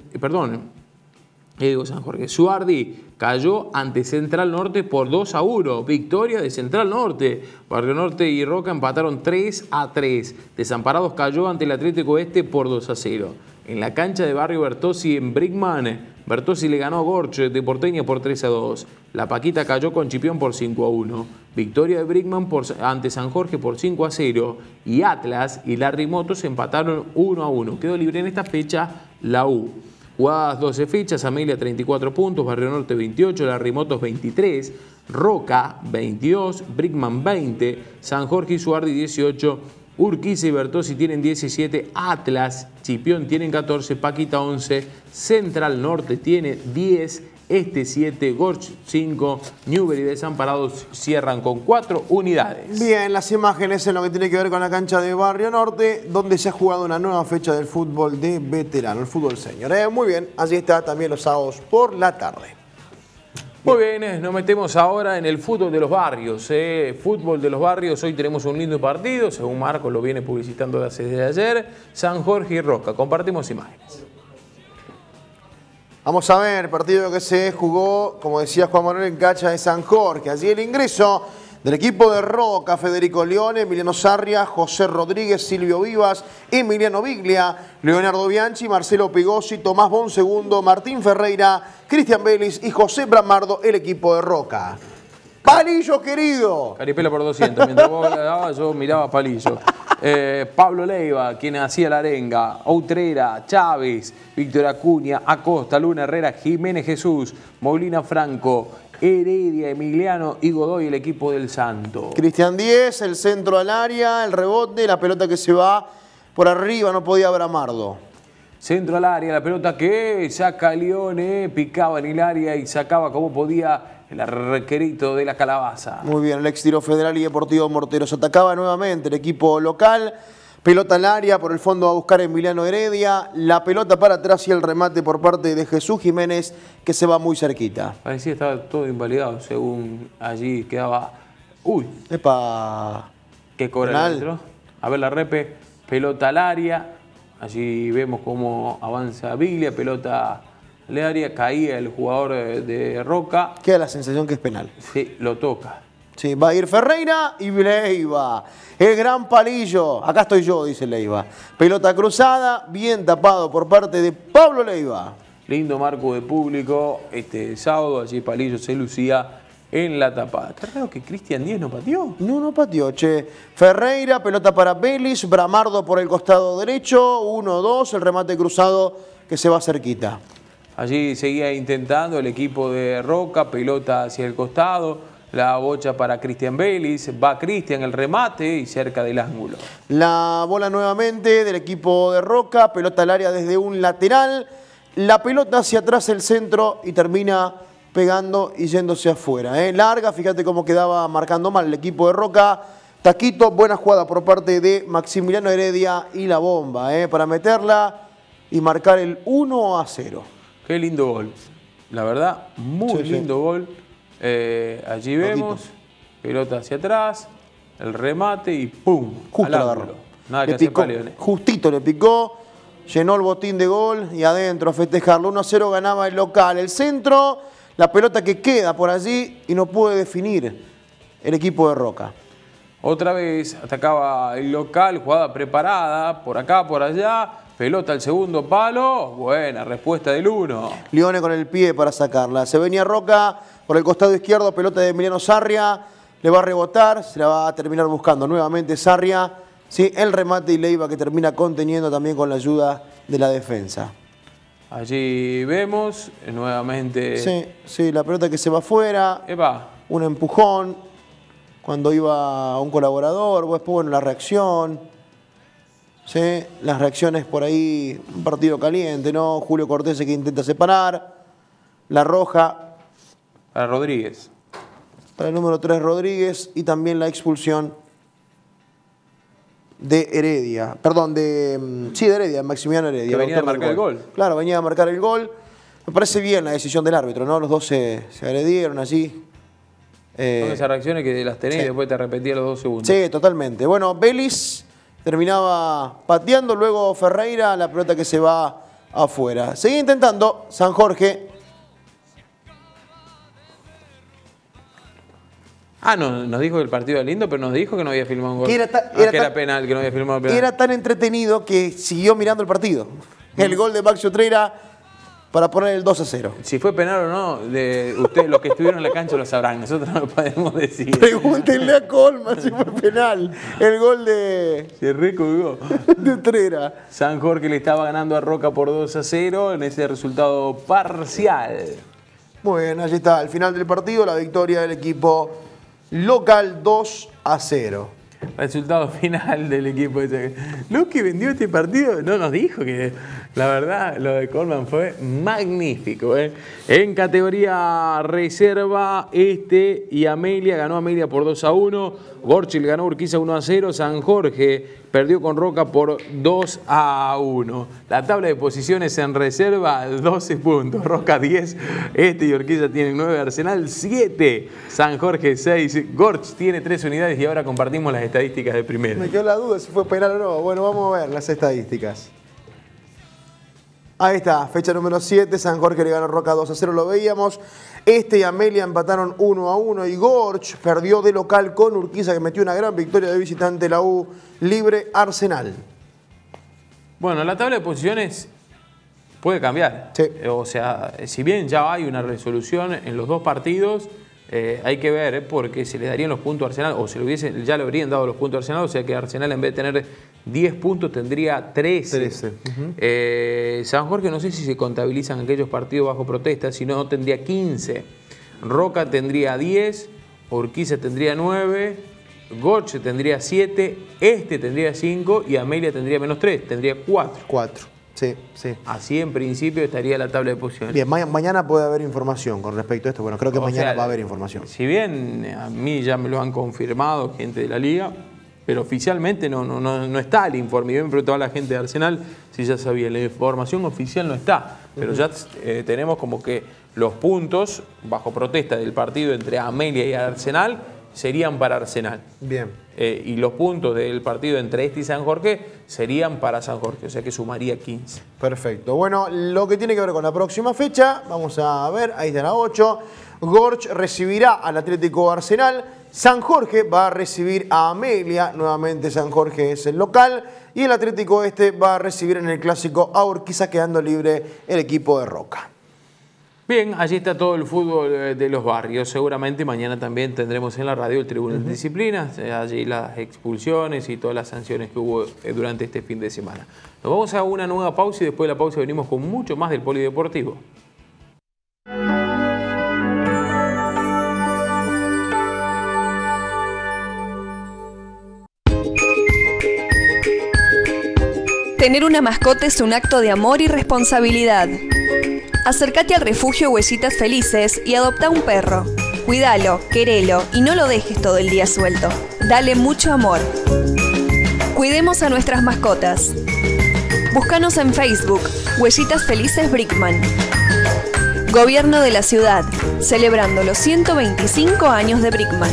San Jorge. Suardi cayó ante Central Norte por 2-1. Victoria de Central Norte. Barrio Norte y Roca empataron 3-3. Desamparados cayó ante el Atlético Oeste por 2-0. En la cancha de Barrio Bertozzi en Brickman, Bertozzi le ganó a Gorche de Porteña por 3-2. La Paquita cayó con Chipión por 5-1. Victoria de Brickman ante San Jorge por 5-0. Y Atlas y Larry Motos empataron 1-1. Quedó libre en esta fecha la U. Jugadas 12 fechas, Amelia 34 puntos, Barrio Norte 28, Larry Motos 23, Roca 22, Brickman 20, San Jorge y Suardi 18 Urquiza y Bertozzi tienen 17, Atlas, Chipión tienen 14, Paquita 11, Central Norte tiene 10, Este 7, Gorch 5, Newbery y Desamparados cierran con 4 unidades. Bien, las imágenes en lo que tiene que ver con la cancha de Barrio Norte, donde se ha jugado una nueva fecha del fútbol de veterano, el fútbol senior. Muy bien, allí está también los sábados por la tarde. Muy bien, nos metemos ahora en el fútbol de los barrios. Fútbol de los barrios, hoy tenemos un lindo partido, según Marcos lo viene publicitando desde ayer, San Jorge y Roca. Compartimos imágenes. Vamos a ver el partido que se jugó, como decía Juan Manuel, en cancha de San Jorge. Allí el ingreso del equipo de Roca, Federico Leone, Emiliano Sarria, José Rodríguez, Silvio Vivas, Emiliano Biglia, Leonardo Bianchi, Marcelo Pigossi, Tomás Bonsegundo, Martín Ferreira, Cristian Vélez y José Bramardo, el equipo de Roca. ¡Palillo, querido! Caripela por 200. Mientras vos dabas, yo miraba Palillo. Pablo Leiva, quien hacía la arenga. Outrera, Chávez, Víctor Acuña, Acosta, Luna Herrera, Jiménez Jesús, Molina Franco, Heredia, Emiliano y Godoy, el equipo del Santo. Cristian 10, el centro al área, el rebote, la pelota que se va por arriba, no podía Bramardo. Centro al área, la pelota que saca Leone, picaba en el área y sacaba como podía el arquerito de la Calabaza. Muy bien, el ex tiro Federal y Deportivo Morteros. Atacaba nuevamente el equipo local. Pelota al área, por el fondo va a buscar Emiliano Heredia. La pelota para atrás y el remate por parte de Jesús Jiménez, que se va muy cerquita. Parecía que estaba todo invalidado, según allí quedaba... ¡Uy! ¡Epa! ¿Qué cobra el árbitro? A ver la repe. Pelota al área. Allí vemos cómo avanza Biglia. Pelota al área. Caía el jugador de Roca. Queda la sensación que es penal. Sí, lo toca. Sí, va a ir Ferreira y Leiva. El gran Palillo. Acá estoy yo, dice Leiva. Pelota cruzada, bien tapado por parte de Pablo Leiva. Lindo marco de público. Este sábado allí Palillo se lucía en la tapada. Qué raro que Cristian 10 no pateó. No pateó, che. Ferreira, pelota para Vélez. Bramardo por el costado derecho. 1-2, el remate cruzado que se va cerquita. Allí seguía intentando el equipo de Roca. Pelota hacia el costado. La bocha para Cristian Vélez, va Cristian, el remate y cerca del ángulo. La bola nuevamente del equipo de Roca, pelota al área desde un lateral, la pelota hacia atrás el centro y termina pegando y yéndose afuera. Larga, fíjate cómo quedaba marcando mal el equipo de Roca. Taquito, buena jugada por parte de Maximiliano Heredia y la bomba para meterla y marcar el 1-0. Qué lindo gol, la verdad, muy lindo gol. Allí vemos, pelota hacia atrás, el remate y ¡pum! Justo al ángulo. Nada que hacer para Leone. Justito le picó, llenó el botín de gol y adentro a festejarlo. 1-0 ganaba el local. El centro, la pelota que queda por allí y no puede definir el equipo de Roca. Otra vez atacaba el local, jugada preparada, por acá, por allá. Pelota al segundo palo, buena respuesta del 1. Leone con el pie para sacarla. Se venía Roca por el costado izquierdo, pelota de Emiliano Sarria. Le va a rebotar, se la va a terminar buscando nuevamente Sarria. Sí, el remate y Leiva que termina conteniendo también con la ayuda de la defensa. Allí vemos nuevamente... Sí, la pelota que se va afuera. Epa. Un empujón cuando iba un colaborador. Después, bueno, la reacción. Sí, las reacciones por ahí, un partido caliente, ¿no? Julio Cortés que intenta separar. La roja. Para Rodríguez. Para el número 3 Rodríguez y también la expulsión de Heredia. Perdón, de Heredia, Maximiliano Heredia. Que venía a marcar el gol. Claro, venía a marcar el gol. Me parece bien la decisión del árbitro, ¿no? Los dos se agredieron allí. Son esas reacciones que las tenés y después te arrepentís los 2 segundos. Sí, totalmente. Bueno, Vélez terminaba pateando, luego Ferreira, la pelota que se va afuera. Seguía intentando San Jorge. No, nos dijo que el partido era lindo, pero nos dijo que no había filmado un gol. Que era penal, que no había filmado el penal. Era tan entretenido que siguió mirando el partido. El gol de Maxi Outrera para poner el 2-0. Si fue penal o no, ustedes, los que estuvieron en la cancha lo sabrán. Nosotros no lo podemos decir. Pregúntenle a Colman si fue penal. El gol de... Se recolgó. De Outrera. San Jorge le estaba ganando a Roca por 2-0 en ese resultado parcial. Muy bien, allí está. Al final del partido, la victoria del equipo local 2-0. Resultado final del equipo ese. Luqui vendió este partido, no nos dijo que la verdad lo de Coleman fue magnífico. En categoría reserva, y Amelia, ganó Amelia por 2-1. Gorchil ganó Urquiza 1-0. San Jorge perdió con Roca por 2-1. La tabla de posiciones en reserva, 12 puntos. Roca 10, y Urquiza tienen 9, Arsenal 7, San Jorge 6, Gorch tiene 3 unidades y ahora compartimos las estadísticas de primera. Me quedó la duda si fue penal o no. Bueno, vamos a ver las estadísticas. Ahí está, fecha número 7, San Jorge le ganó Roca 2-0, lo veíamos. Y Amelia empataron 1-1 y Gorch perdió de local con Urquiza, que metió una gran victoria de visitante, la U libre Arsenal. Bueno, la tabla de posiciones puede cambiar. Sí. O sea, si bien ya hay una resolución en los dos partidos, hay que ver, porque se le darían los puntos a Arsenal, o ya le habrían dado los puntos a Arsenal, o sea que Arsenal en vez de tener 10 puntos tendría 13. San Jorge no sé si se contabilizan aquellos partidos bajo protesta, si no tendría 15. Roca tendría 10, Urquiza tendría 9, Gorch tendría 7, tendría 5 y Amelia tendría menos 3, tendría 4. Sí, sí. Así en principio estaría la tabla de posiciones. Bien, mañana puede haber información con respecto a esto. Bueno, creo que mañana va a haber información. Si bien a mí ya me lo han confirmado gente de la liga, pero oficialmente no está el informe. Yo me preguntaba a la gente de Arsenal si ya sabía. La información oficial no está, pero ya tenemos como que los puntos bajo protesta del partido entre Amelia y Arsenal serían para Arsenal. Bien. Y los puntos del partido entre y San Jorge serían para San Jorge, o sea que sumaría 15. Perfecto. Bueno, lo que tiene que ver con la próxima fecha, vamos a ver, ahí está la 8. Gorch recibirá al Atlético Arsenal. San Jorge va a recibir a Amelia, nuevamente San Jorge es el local. Y el Atlético va a recibir en el clásico a Urquiza, quedando libre el equipo de Roca. Bien, allí está todo el fútbol de los barrios. Seguramente mañana también tendremos en la radio el Tribunal de Disciplinas, allí las expulsiones y todas las sanciones que hubo durante este fin de semana. Nos vamos a una nueva pausa y después de la pausa venimos con mucho más del polideportivo. Tener una mascota es un acto de amor y responsabilidad. Acércate al refugio Huellitas Felices y adopta un perro. Cuídalo, querelo y no lo dejes todo el día suelto. Dale mucho amor. Cuidemos a nuestras mascotas. Búscanos en Facebook, Huellitas Felices Brickman. Gobierno de la Ciudad, celebrando los 125 años de Brickman.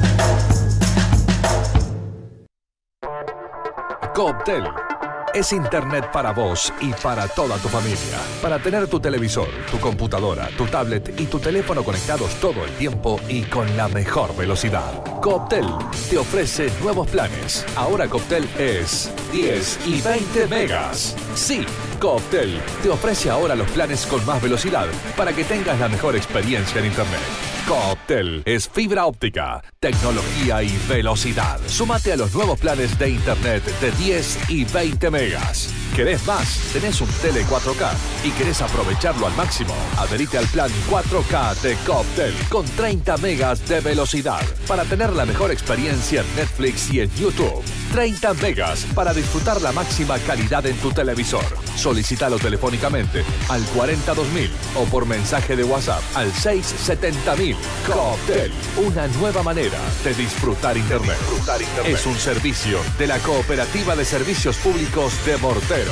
Cooptel es internet para vos y para toda tu familia. Para tener tu televisor, tu computadora, tu tablet y tu teléfono conectados todo el tiempo y con la mejor velocidad. Cooptel te ofrece nuevos planes. Ahora Cooptel es 10 y 20 megas. Sí, Cooptel te ofrece ahora los planes con más velocidad para que tengas la mejor experiencia en internet. Cooptel es fibra óptica, tecnología y velocidad. Súmate a los nuevos planes de internet de 10 y 20 megas. ¿Querés más? ¿Tenés un tele 4K y querés aprovecharlo al máximo? Adherite al plan 4K de Cooptel con 30 megas de velocidad para tener la mejor experiencia en Netflix y en YouTube. 30 megas para disfrutar la máxima calidad en tu televisor. Solicítalo telefónicamente al 42000 o por mensaje de WhatsApp al 670.000. Cooptel, una nueva manera de disfrutar internet. Es un servicio de la Cooperativa de Servicios Públicos de Morteros.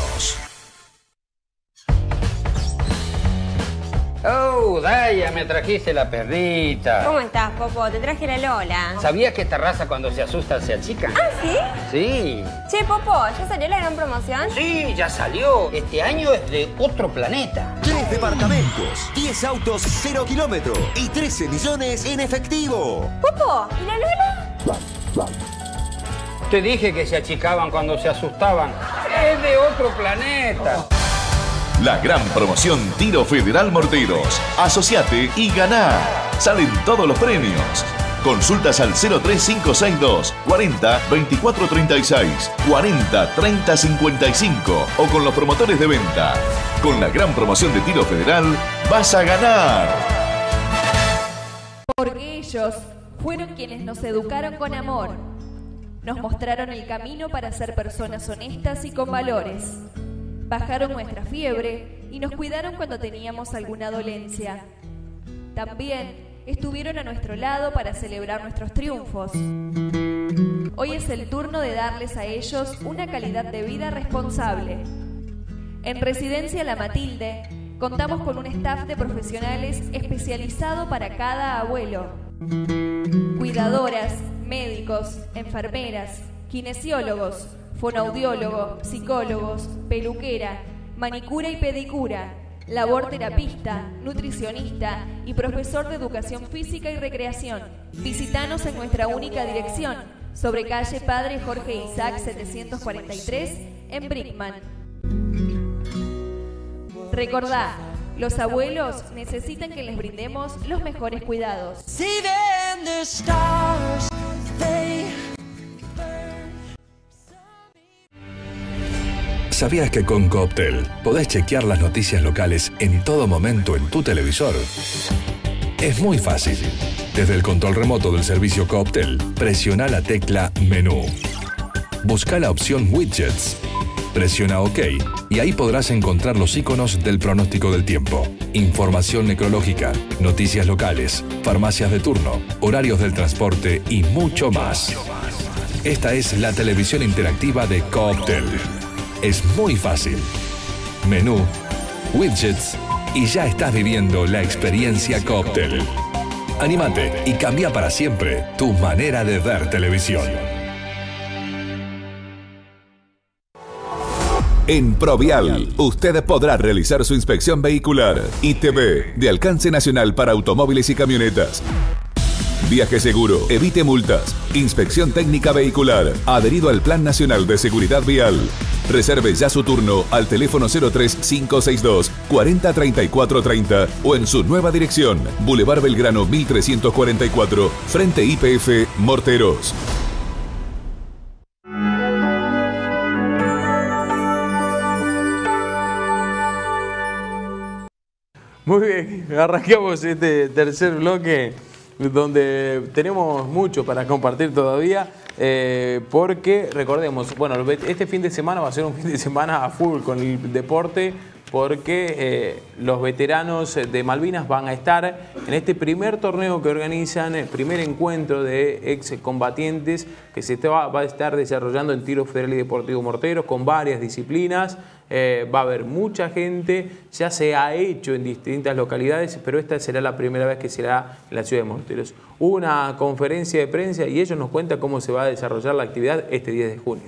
Oh, Daya, me trajiste la perrita. ¿Cómo estás, Popo? Te traje la Lola. ¿Sabías que esta raza cuando se asusta se achica? ¿Ah, sí? Sí. Che, Popo, ¿ya salió la gran promoción? Sí, ya salió. Este año es de otro planeta. 3 departamentos, 10 autos 0 kilómetros y 13 millones en efectivo. Popo, ¿y la Lola? Te dije que se achicaban cuando se asustaban. Es de otro planeta. La gran promoción Tiro Federal Morteros. Asociate y ganá. Salen todos los premios. Consultas al 03562 40 24 36, 40 30 55 o con los promotores de venta. Con la gran promoción de Tiro Federal vas a ganar. Porque ellos fueron quienes nos educaron con amor. Nos mostraron el camino para ser personas honestas y con valores. Bajaron nuestra fiebre y nos cuidaron cuando teníamos alguna dolencia. También estuvieron a nuestro lado para celebrar nuestros triunfos. Hoy es el turno de darles a ellos una calidad de vida responsable. En Residencia La Matilde contamos con un staff de profesionales especializado para cada abuelo. Cuidadoras, médicos, enfermeras, kinesiólogos, fonoaudiólogo, psicólogos, peluquera, manicura y pedicura, laborterapista, nutricionista y profesor de educación física y recreación. Visítanos en nuestra única dirección, sobre calle Padre Jorge Isaac 743, en Brickman. Recordá, los abuelos necesitan que les brindemos los mejores cuidados. ¿Sabías que con Cooptel podés chequear las noticias locales en todo momento en tu televisor? Es muy fácil. Desde el control remoto del servicio Cooptel, presiona la tecla Menú. Busca la opción Widgets. Presiona OK y ahí podrás encontrar los iconos del pronóstico del tiempo, información necrológica, noticias locales, farmacias de turno, horarios del transporte y mucho más. Esta es la televisión interactiva de Cooptel. Es muy fácil. Menú, widgets y ya estás viviendo la experiencia Cooptel. Anímate y cambia para siempre tu manera de ver televisión. En Provial, usted podrá realizar su inspección vehicular, ITV, de alcance nacional para automóviles y camionetas. Viaje seguro, evite multas, inspección técnica vehicular, adherido al Plan Nacional de Seguridad Vial. Reserve ya su turno al teléfono 03562 403430 o en su nueva dirección, Boulevard Belgrano 1344, frente YPF Morteros. Muy bien, arrancamos este tercer bloque donde tenemos mucho para compartir todavía, porque recordemos, bueno, este fin de semana va a ser un fin de semana a full con el deporte, porque los veteranos de Malvinas van a estar en este primer torneo que organizan, el primer encuentro de excombatientes que se va a estar desarrollando en Tiro Federal y Deportivo Morteros con varias disciplinas. Va a haber mucha gente, ya se ha hecho en distintas localidades, pero esta será la primera vez que será en la ciudad de Morteros. Hubo una conferencia de prensa y ellos nos cuentan cómo se va a desarrollar la actividad este 10 de junio.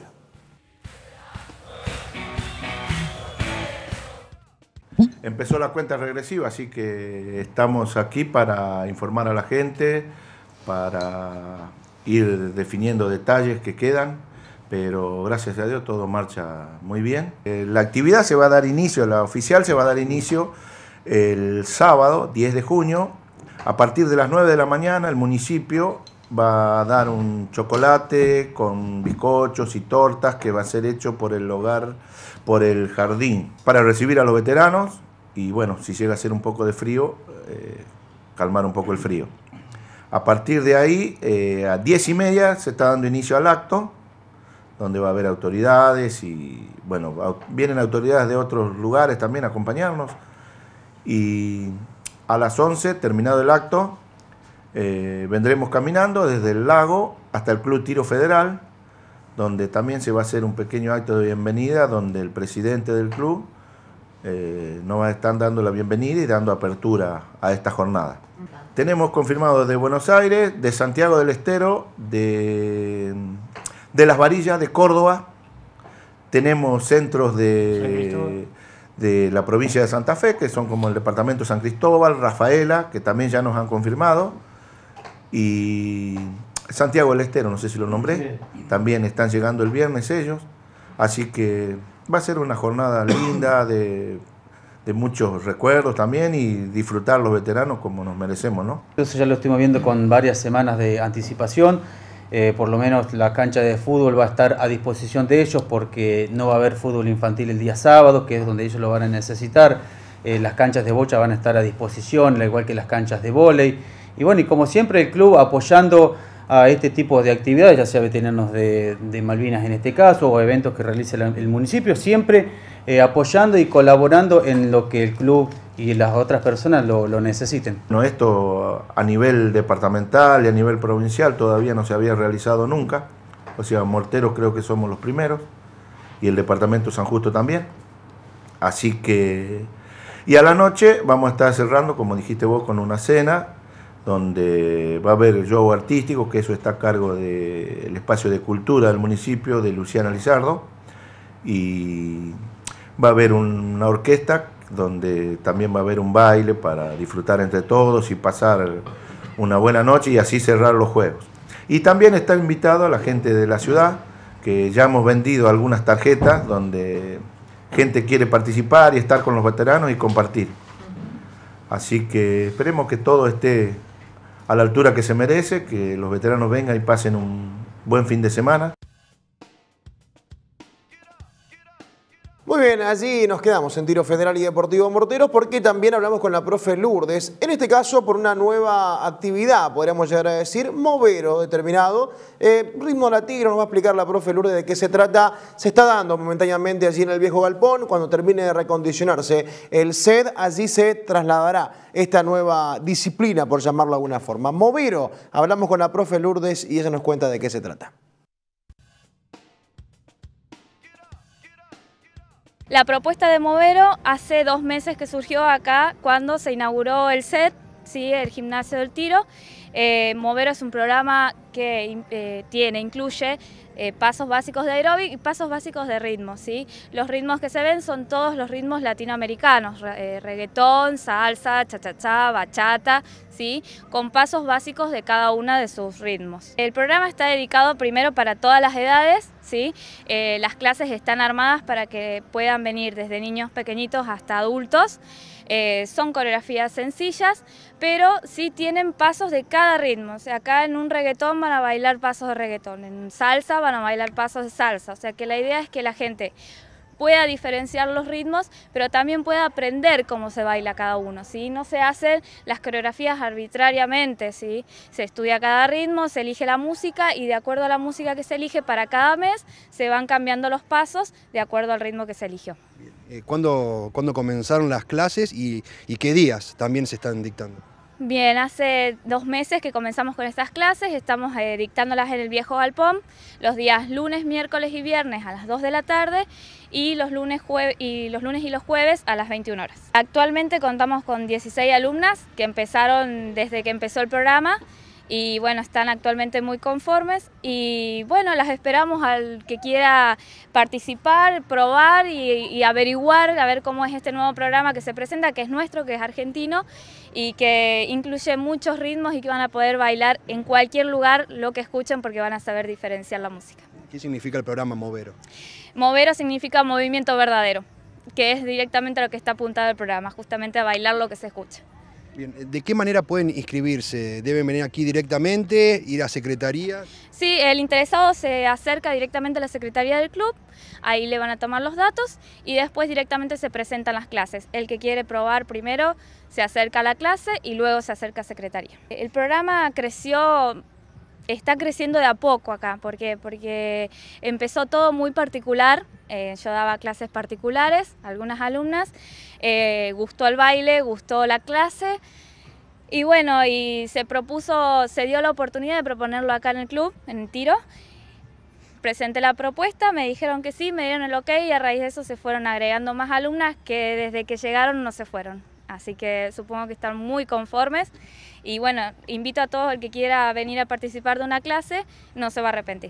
Empezó la cuenta regresiva, así que estamos aquí para informar a la gente, para ir definiendo detalles que quedan, pero gracias a Dios todo marcha muy bien. La actividad se va a dar inicio, la oficial se va a dar inicio el sábado 10 de junio. A partir de las 9 de la mañana el municipio va a dar un chocolate con bizcochos y tortas que va a ser hecho por el hogar, por el jardín, para recibir a los veteranos y bueno, si llega a ser un poco de frío, calmar un poco el frío. A partir de ahí, a 10:30 se está dando inicio al acto, donde va a haber autoridades y bueno, vienen autoridades de otros lugares también a acompañarnos. Y a las 11, terminado el acto, vendremos caminando desde el lago hasta el Club Tiro Federal, donde también se va a hacer un pequeño acto de bienvenida, donde el presidente del club nos va a estar dando la bienvenida y dando apertura a esta jornada. Tenemos confirmado desde Buenos Aires, de Santiago del Estero, de Las Varillas, de Córdoba. Tenemos centros de la provincia de Santa Fe, que son como el departamento de San Cristóbal, Rafaela, que también ya nos han confirmado. Y Santiago del Estero, no sé si lo nombré, también están llegando el viernes ellos. Así que va a ser una jornada linda de muchos recuerdos también y disfrutar los veteranos como nos merecemos, ¿no? Eso ya lo estuvimos viendo con varias semanas de anticipación. Por lo menos la cancha de fútbol va a estar a disposición de ellos porque no va a haber fútbol infantil el día sábado, que es donde ellos lo van a necesitar. Las canchas de bocha van a estar a disposición, al igual que las canchas de vóley. Y bueno, y como siempre el club apoyando a este tipo de actividades, ya sea veteranos de Malvinas en este caso, o eventos que realice el municipio, siempre apoyando y colaborando en lo que el club y las otras personas lo necesiten. No, esto a nivel departamental y a nivel provincial todavía no se había realizado nunca. O sea, Morteros creo que somos los primeros y el departamento San Justo también. Así que... Y a la noche vamos a estar cerrando, como dijiste vos, con una cena donde va a haber el show artístico, que eso está a cargo del espacio de cultura del municipio de Luciana Lizardo. Y va a haber una orquesta donde también va a haber un baile para disfrutar entre todos y pasar una buena noche y así cerrar los juegos. Y también está invitado a la gente de la ciudad, que ya hemos vendido algunas tarjetas donde gente quiere participar y estar con los veteranos y compartir. Así que esperemos que todo esté a la altura que se merece, que los veteranos vengan y pasen un buen fin de semana. Muy bien, allí nos quedamos en Tiro Federal y Deportivo Morteros porque también hablamos con la profe Lourdes, en este caso por una nueva actividad, podríamos llegar a decir, movero determinado. Ritmo latino, nos va a explicar la profe Lourdes de qué se trata. Se está dando momentáneamente allí en el viejo galpón. Cuando termine de recondicionarse el set, allí se trasladará esta nueva disciplina, por llamarlo de alguna forma. Movero, hablamos con la profe Lourdes y ella nos cuenta de qué se trata. La propuesta de Movero hace 2 meses que surgió acá cuando se inauguró el set, ¿sí? El gimnasio del tiro. Movero es un programa que incluye pasos básicos de aeróbic y pasos básicos de ritmo, ¿sí? Los ritmos que se ven son todos los ritmos latinoamericanos, reggaetón, salsa, cha-cha-cha, bachata, ¿sí? Con pasos básicos de cada uno de sus ritmos. El programa está dedicado primero para todas las edades, ¿sí? Las clases están armadas para que puedan venir desde niños pequeñitos hasta adultos. Son coreografías sencillas, pero sí tienen pasos de cada ritmo. O sea, acá en un reggaetón van a bailar pasos de reggaetón, en salsa van a bailar pasos de salsa. O sea, que la idea es que la gente pueda diferenciar los ritmos, pero también pueda aprender cómo se baila cada uno, ¿sí? No se hacen las coreografías arbitrariamente, ¿sí? Se estudia cada ritmo, se elige la música y de acuerdo a la música que se elige para cada mes se van cambiando los pasos de acuerdo al ritmo que se eligió. ¿Cuándo comenzaron las clases y qué días también se están dictando? Bien, hace 2 meses que comenzamos con estas clases, estamos dictándolas en el viejo galpón, los días lunes, miércoles y viernes a las 2 de la tarde y los lunes y los jueves a las 21 horas. Actualmente contamos con 16 alumnas que empezaron desde que empezó el programa y bueno, están actualmente muy conformes y bueno, las esperamos al que quiera participar, probar y averiguar, a ver cómo es este nuevo programa que se presenta, que es nuestro, que es argentino y que incluye muchos ritmos y que van a poder bailar en cualquier lugar lo que escuchen porque van a saber diferenciar la música. ¿Qué significa el programa Movero? Movero significa movimiento verdadero, que es directamente a lo que está apuntado el programa, justamente a bailar lo que se escucha. Bien, ¿de qué manera pueden inscribirse? ¿Deben venir aquí directamente, ir a secretaría? Sí, el interesado se acerca directamente a la secretaría del club, ahí le van a tomar los datos y después directamente se presentan las clases. El que quiere probar primero se acerca a la clase y luego se acerca a secretaría. El programa está creciendo de a poco acá, ¿por qué? Porque empezó todo muy particular, yo daba clases particulares a algunas alumnas, gustó el baile, gustó la clase y bueno, y se dio la oportunidad de proponerlo acá en el club, en el tiro. Presenté la propuesta, me dijeron que sí, me dieron el ok y a raíz de eso se fueron agregando más alumnas que desde que llegaron no se fueron. Así que supongo que están muy conformes y bueno, invito a todo el que quiera venir a participar de una clase, no se va a arrepentir.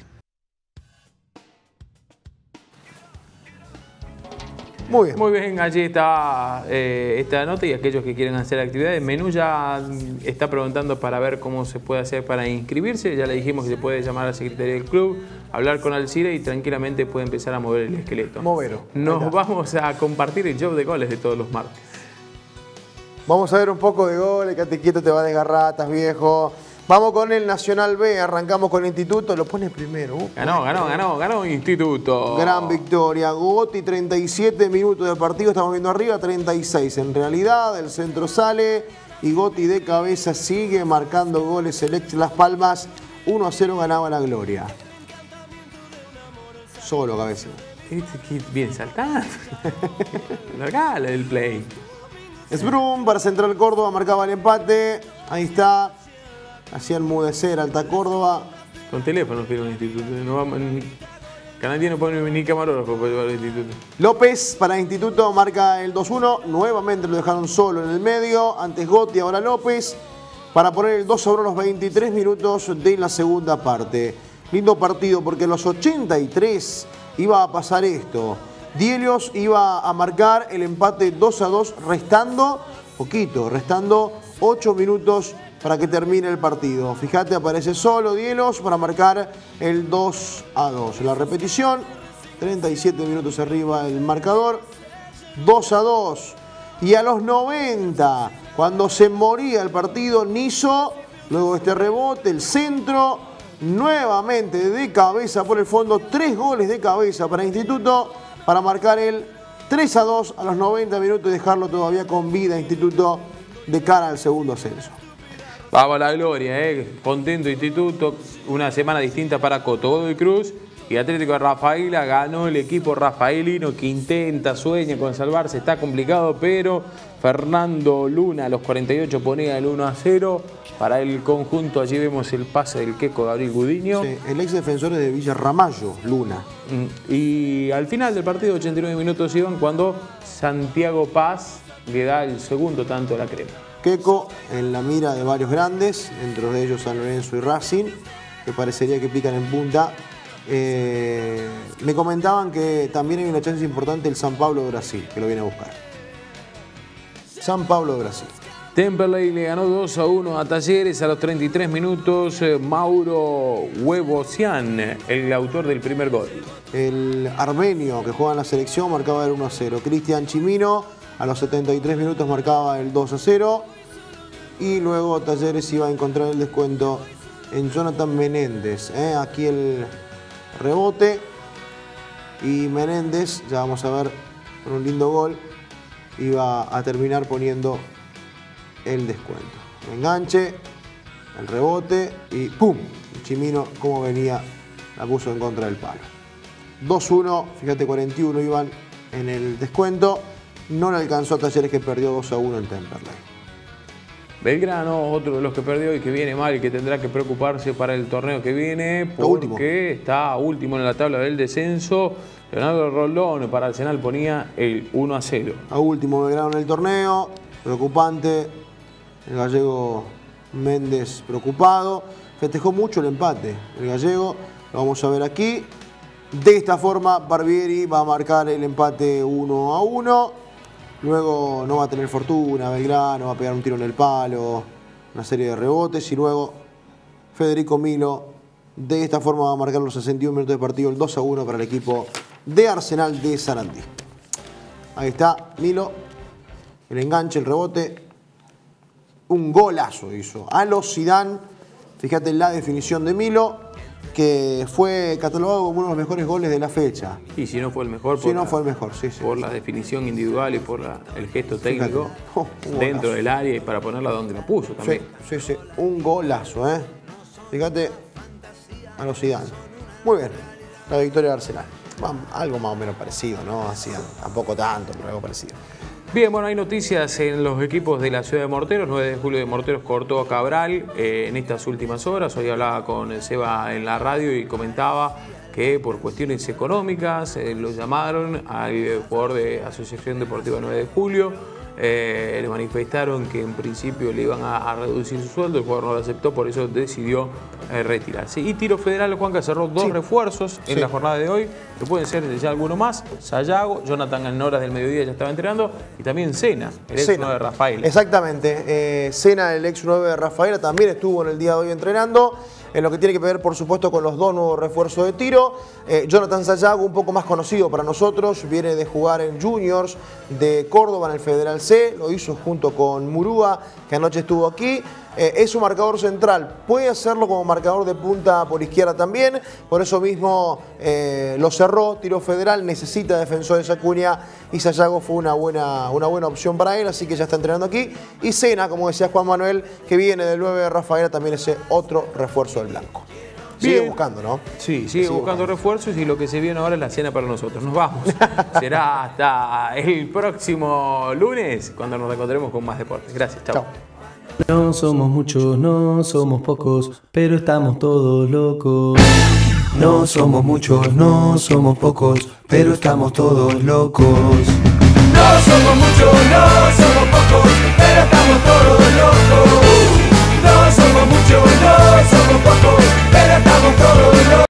Muy bien, allí está esta nota y aquellos que quieren hacer actividades. Menú ya está preguntando para ver cómo se puede hacer para inscribirse. Ya le dijimos que se puede llamar a la secretaría del club, hablar con Alcira y tranquilamente puede empezar a mover el esqueleto. Movero. Nos vamos a compartir el show de goles de todos los martes. Vamos a ver un poco de goles, quédate quieto, te va de garratas, viejo. Vamos con el Nacional B, arrancamos con el Instituto, lo pone primero. Ganó Instituto. Gran victoria, Gotti, 37 minutos de partido, estamos viendo arriba, 36 en realidad, el centro sale y Gotti de cabeza sigue marcando goles, Select Las Palmas 1-0 ganaba la Gloria. Solo cabeza. Este kit bien saltando. Largala el play. Sbrum para Central Córdoba, marcaba el empate. Ahí está. Hacía enmudecer Alta Córdoba. Con teléfono pero el instituto. No vamos, Canal 10 no pone ni camarógrafo para llevar al instituto. López para Instituto marca el 2-1. Nuevamente lo dejaron solo en el medio. Antes Gotti, ahora López. Para poner el 2-1 a los 23 minutos de la segunda parte. Lindo partido porque en los 83 iba a pasar esto. Dielios iba a marcar el empate 2-2 restando poquito, restando 8 minutos para que termine el partido. Fíjate, aparece solo Dielios para marcar el 2-2. La repetición, 37 minutos arriba el marcador, 2-2. Y a los 90, cuando se moría el partido, Niso, luego de este rebote, el centro, nuevamente de cabeza por el fondo, 3 goles de cabeza para Instituto, para marcar el 3-2 a los 90 minutos y dejarlo todavía con vida Instituto de cara al segundo ascenso. Vamos a la gloria, contento Instituto, una semana distinta para Coto Godoy Cruz y Atlético de Rafaela. Ganó el equipo rafaelino que intenta, sueña con salvarse, está complicado, pero Fernando Luna a los 48 ponía el 1-0 para el conjunto. Allí vemos el pase del Queco Gabriel Gudiño. Sí, el ex defensor de Villa Ramallo, Luna. Y al final del partido, 89 minutos iban cuando Santiago Paz le da el segundo tanto a la Crema. Queco en la mira de varios grandes, entre de ellos San Lorenzo y Racing, que parecería que pican en punta. Me comentaban que también hay una chance importante el San Pablo de Brasil, que lo viene a buscar. San Pablo de Brasil. Temperley le ganó 2-1 a Talleres a los 33 minutos. Mauro Huevosian, el autor del primer gol. El armenio que juega en la selección marcaba el 1-0. Cristian Chimino a los 73 minutos marcaba el 2-0. Y luego Talleres iba a encontrar el descuento en Jonathan Menéndez. Aquí el rebote. Y Menéndez, ya vamos a ver, con un lindo gol, iba a terminar poniendo el descuento. El enganche, el rebote y ¡pum! Chimino, como venía, la puso en contra del palo. 2-1, fíjate, 41 iban en el descuento. No le alcanzó a Talleres, que perdió 2-1 en Temperley. Belgrano, otro de los que perdió y que viene mal y que tendrá que preocuparse para el torneo que viene porque está último en la tabla del descenso. Leonardo Rolón para Arsenal ponía el 1-0. A último Belgrano en el torneo, preocupante. El gallego Méndez preocupado. Festejó mucho el empate el gallego, lo vamos a ver aquí. De esta forma Barbieri va a marcar el empate 1-1. Luego no va a tener fortuna Belgrano, va a pegar un tiro en el palo, una serie de rebotes. Y luego Federico Milo de esta forma va a marcar los 61 minutos de partido, el 2-1 para el equipo de Arsenal de Sarandí. Ahí está Milo, el enganche, el rebote. Un golazo hizo a los Zidane. Fíjate la definición de Milo, que fue catalogado como uno de los mejores goles de la fecha. Y si no fue el mejor, fue el mejor, sí. Por la definición individual y por el gesto técnico dentro del área y para ponerla donde la puso también. Sí. Un golazo, Fíjate a los Zidane. Muy bien, la victoria de Arsenal. Algo más o menos parecido, ¿no? Así, tampoco tanto, pero algo parecido. Bien, bueno, hay noticias en los equipos de la ciudad de Morteros. 9 de julio de Morteros cortó a Cabral en estas últimas horas. Hoy hablaba con Seba en la radio y comentaba que por cuestiones económicas lo llamaron al jugador de Asociación Deportiva 9 de julio. Le manifestaron que en principio le iban a reducir su sueldo, el jugador no lo aceptó, por eso decidió retirarse. Y Tiro Federal, Juanca, cerró 2 refuerzos en la jornada de hoy, que pueden ser ya alguno más. Sayago, Jonathan en horas del mediodía ya estaba entrenando, y también Sena, el ex 9 de Rafaela. Exactamente, Sena, el ex 9 de Rafaela, también estuvo en el día de hoy entrenando. En lo que tiene que ver, por supuesto, con los 2 nuevos refuerzos de Tiro. Jonathan Sayago, un poco más conocido para nosotros, viene de jugar en Juniors de Córdoba en el Federal C. Lo hizo junto con Murúa, que anoche estuvo aquí. Es un marcador central. Puede hacerlo como marcador de punta por izquierda también. Por eso mismo lo cerró Tiro Federal. Necesita defensores Acuña y Sayago fue una buena opción para él. Así que ya está entrenando aquí. Y Sena, como decía Juan Manuel, que viene del 9 de Rafaela, también es otro refuerzo del blanco. Sigue buscando, ¿no? Sí, sigue buscando refuerzos y lo que se viene ahora es la cena para nosotros. Nos vamos. Será hasta el próximo lunes cuando nos reencontremos con más deportes. Gracias, chao. No somos muchos, no somos pocos, pero estamos todos locos. No somos muchos, no somos pocos, pero estamos todos locos. No somos muchos, no somos pocos, pero estamos todos locos. No somos muchos, no somos pocos, pero estamos todos locos.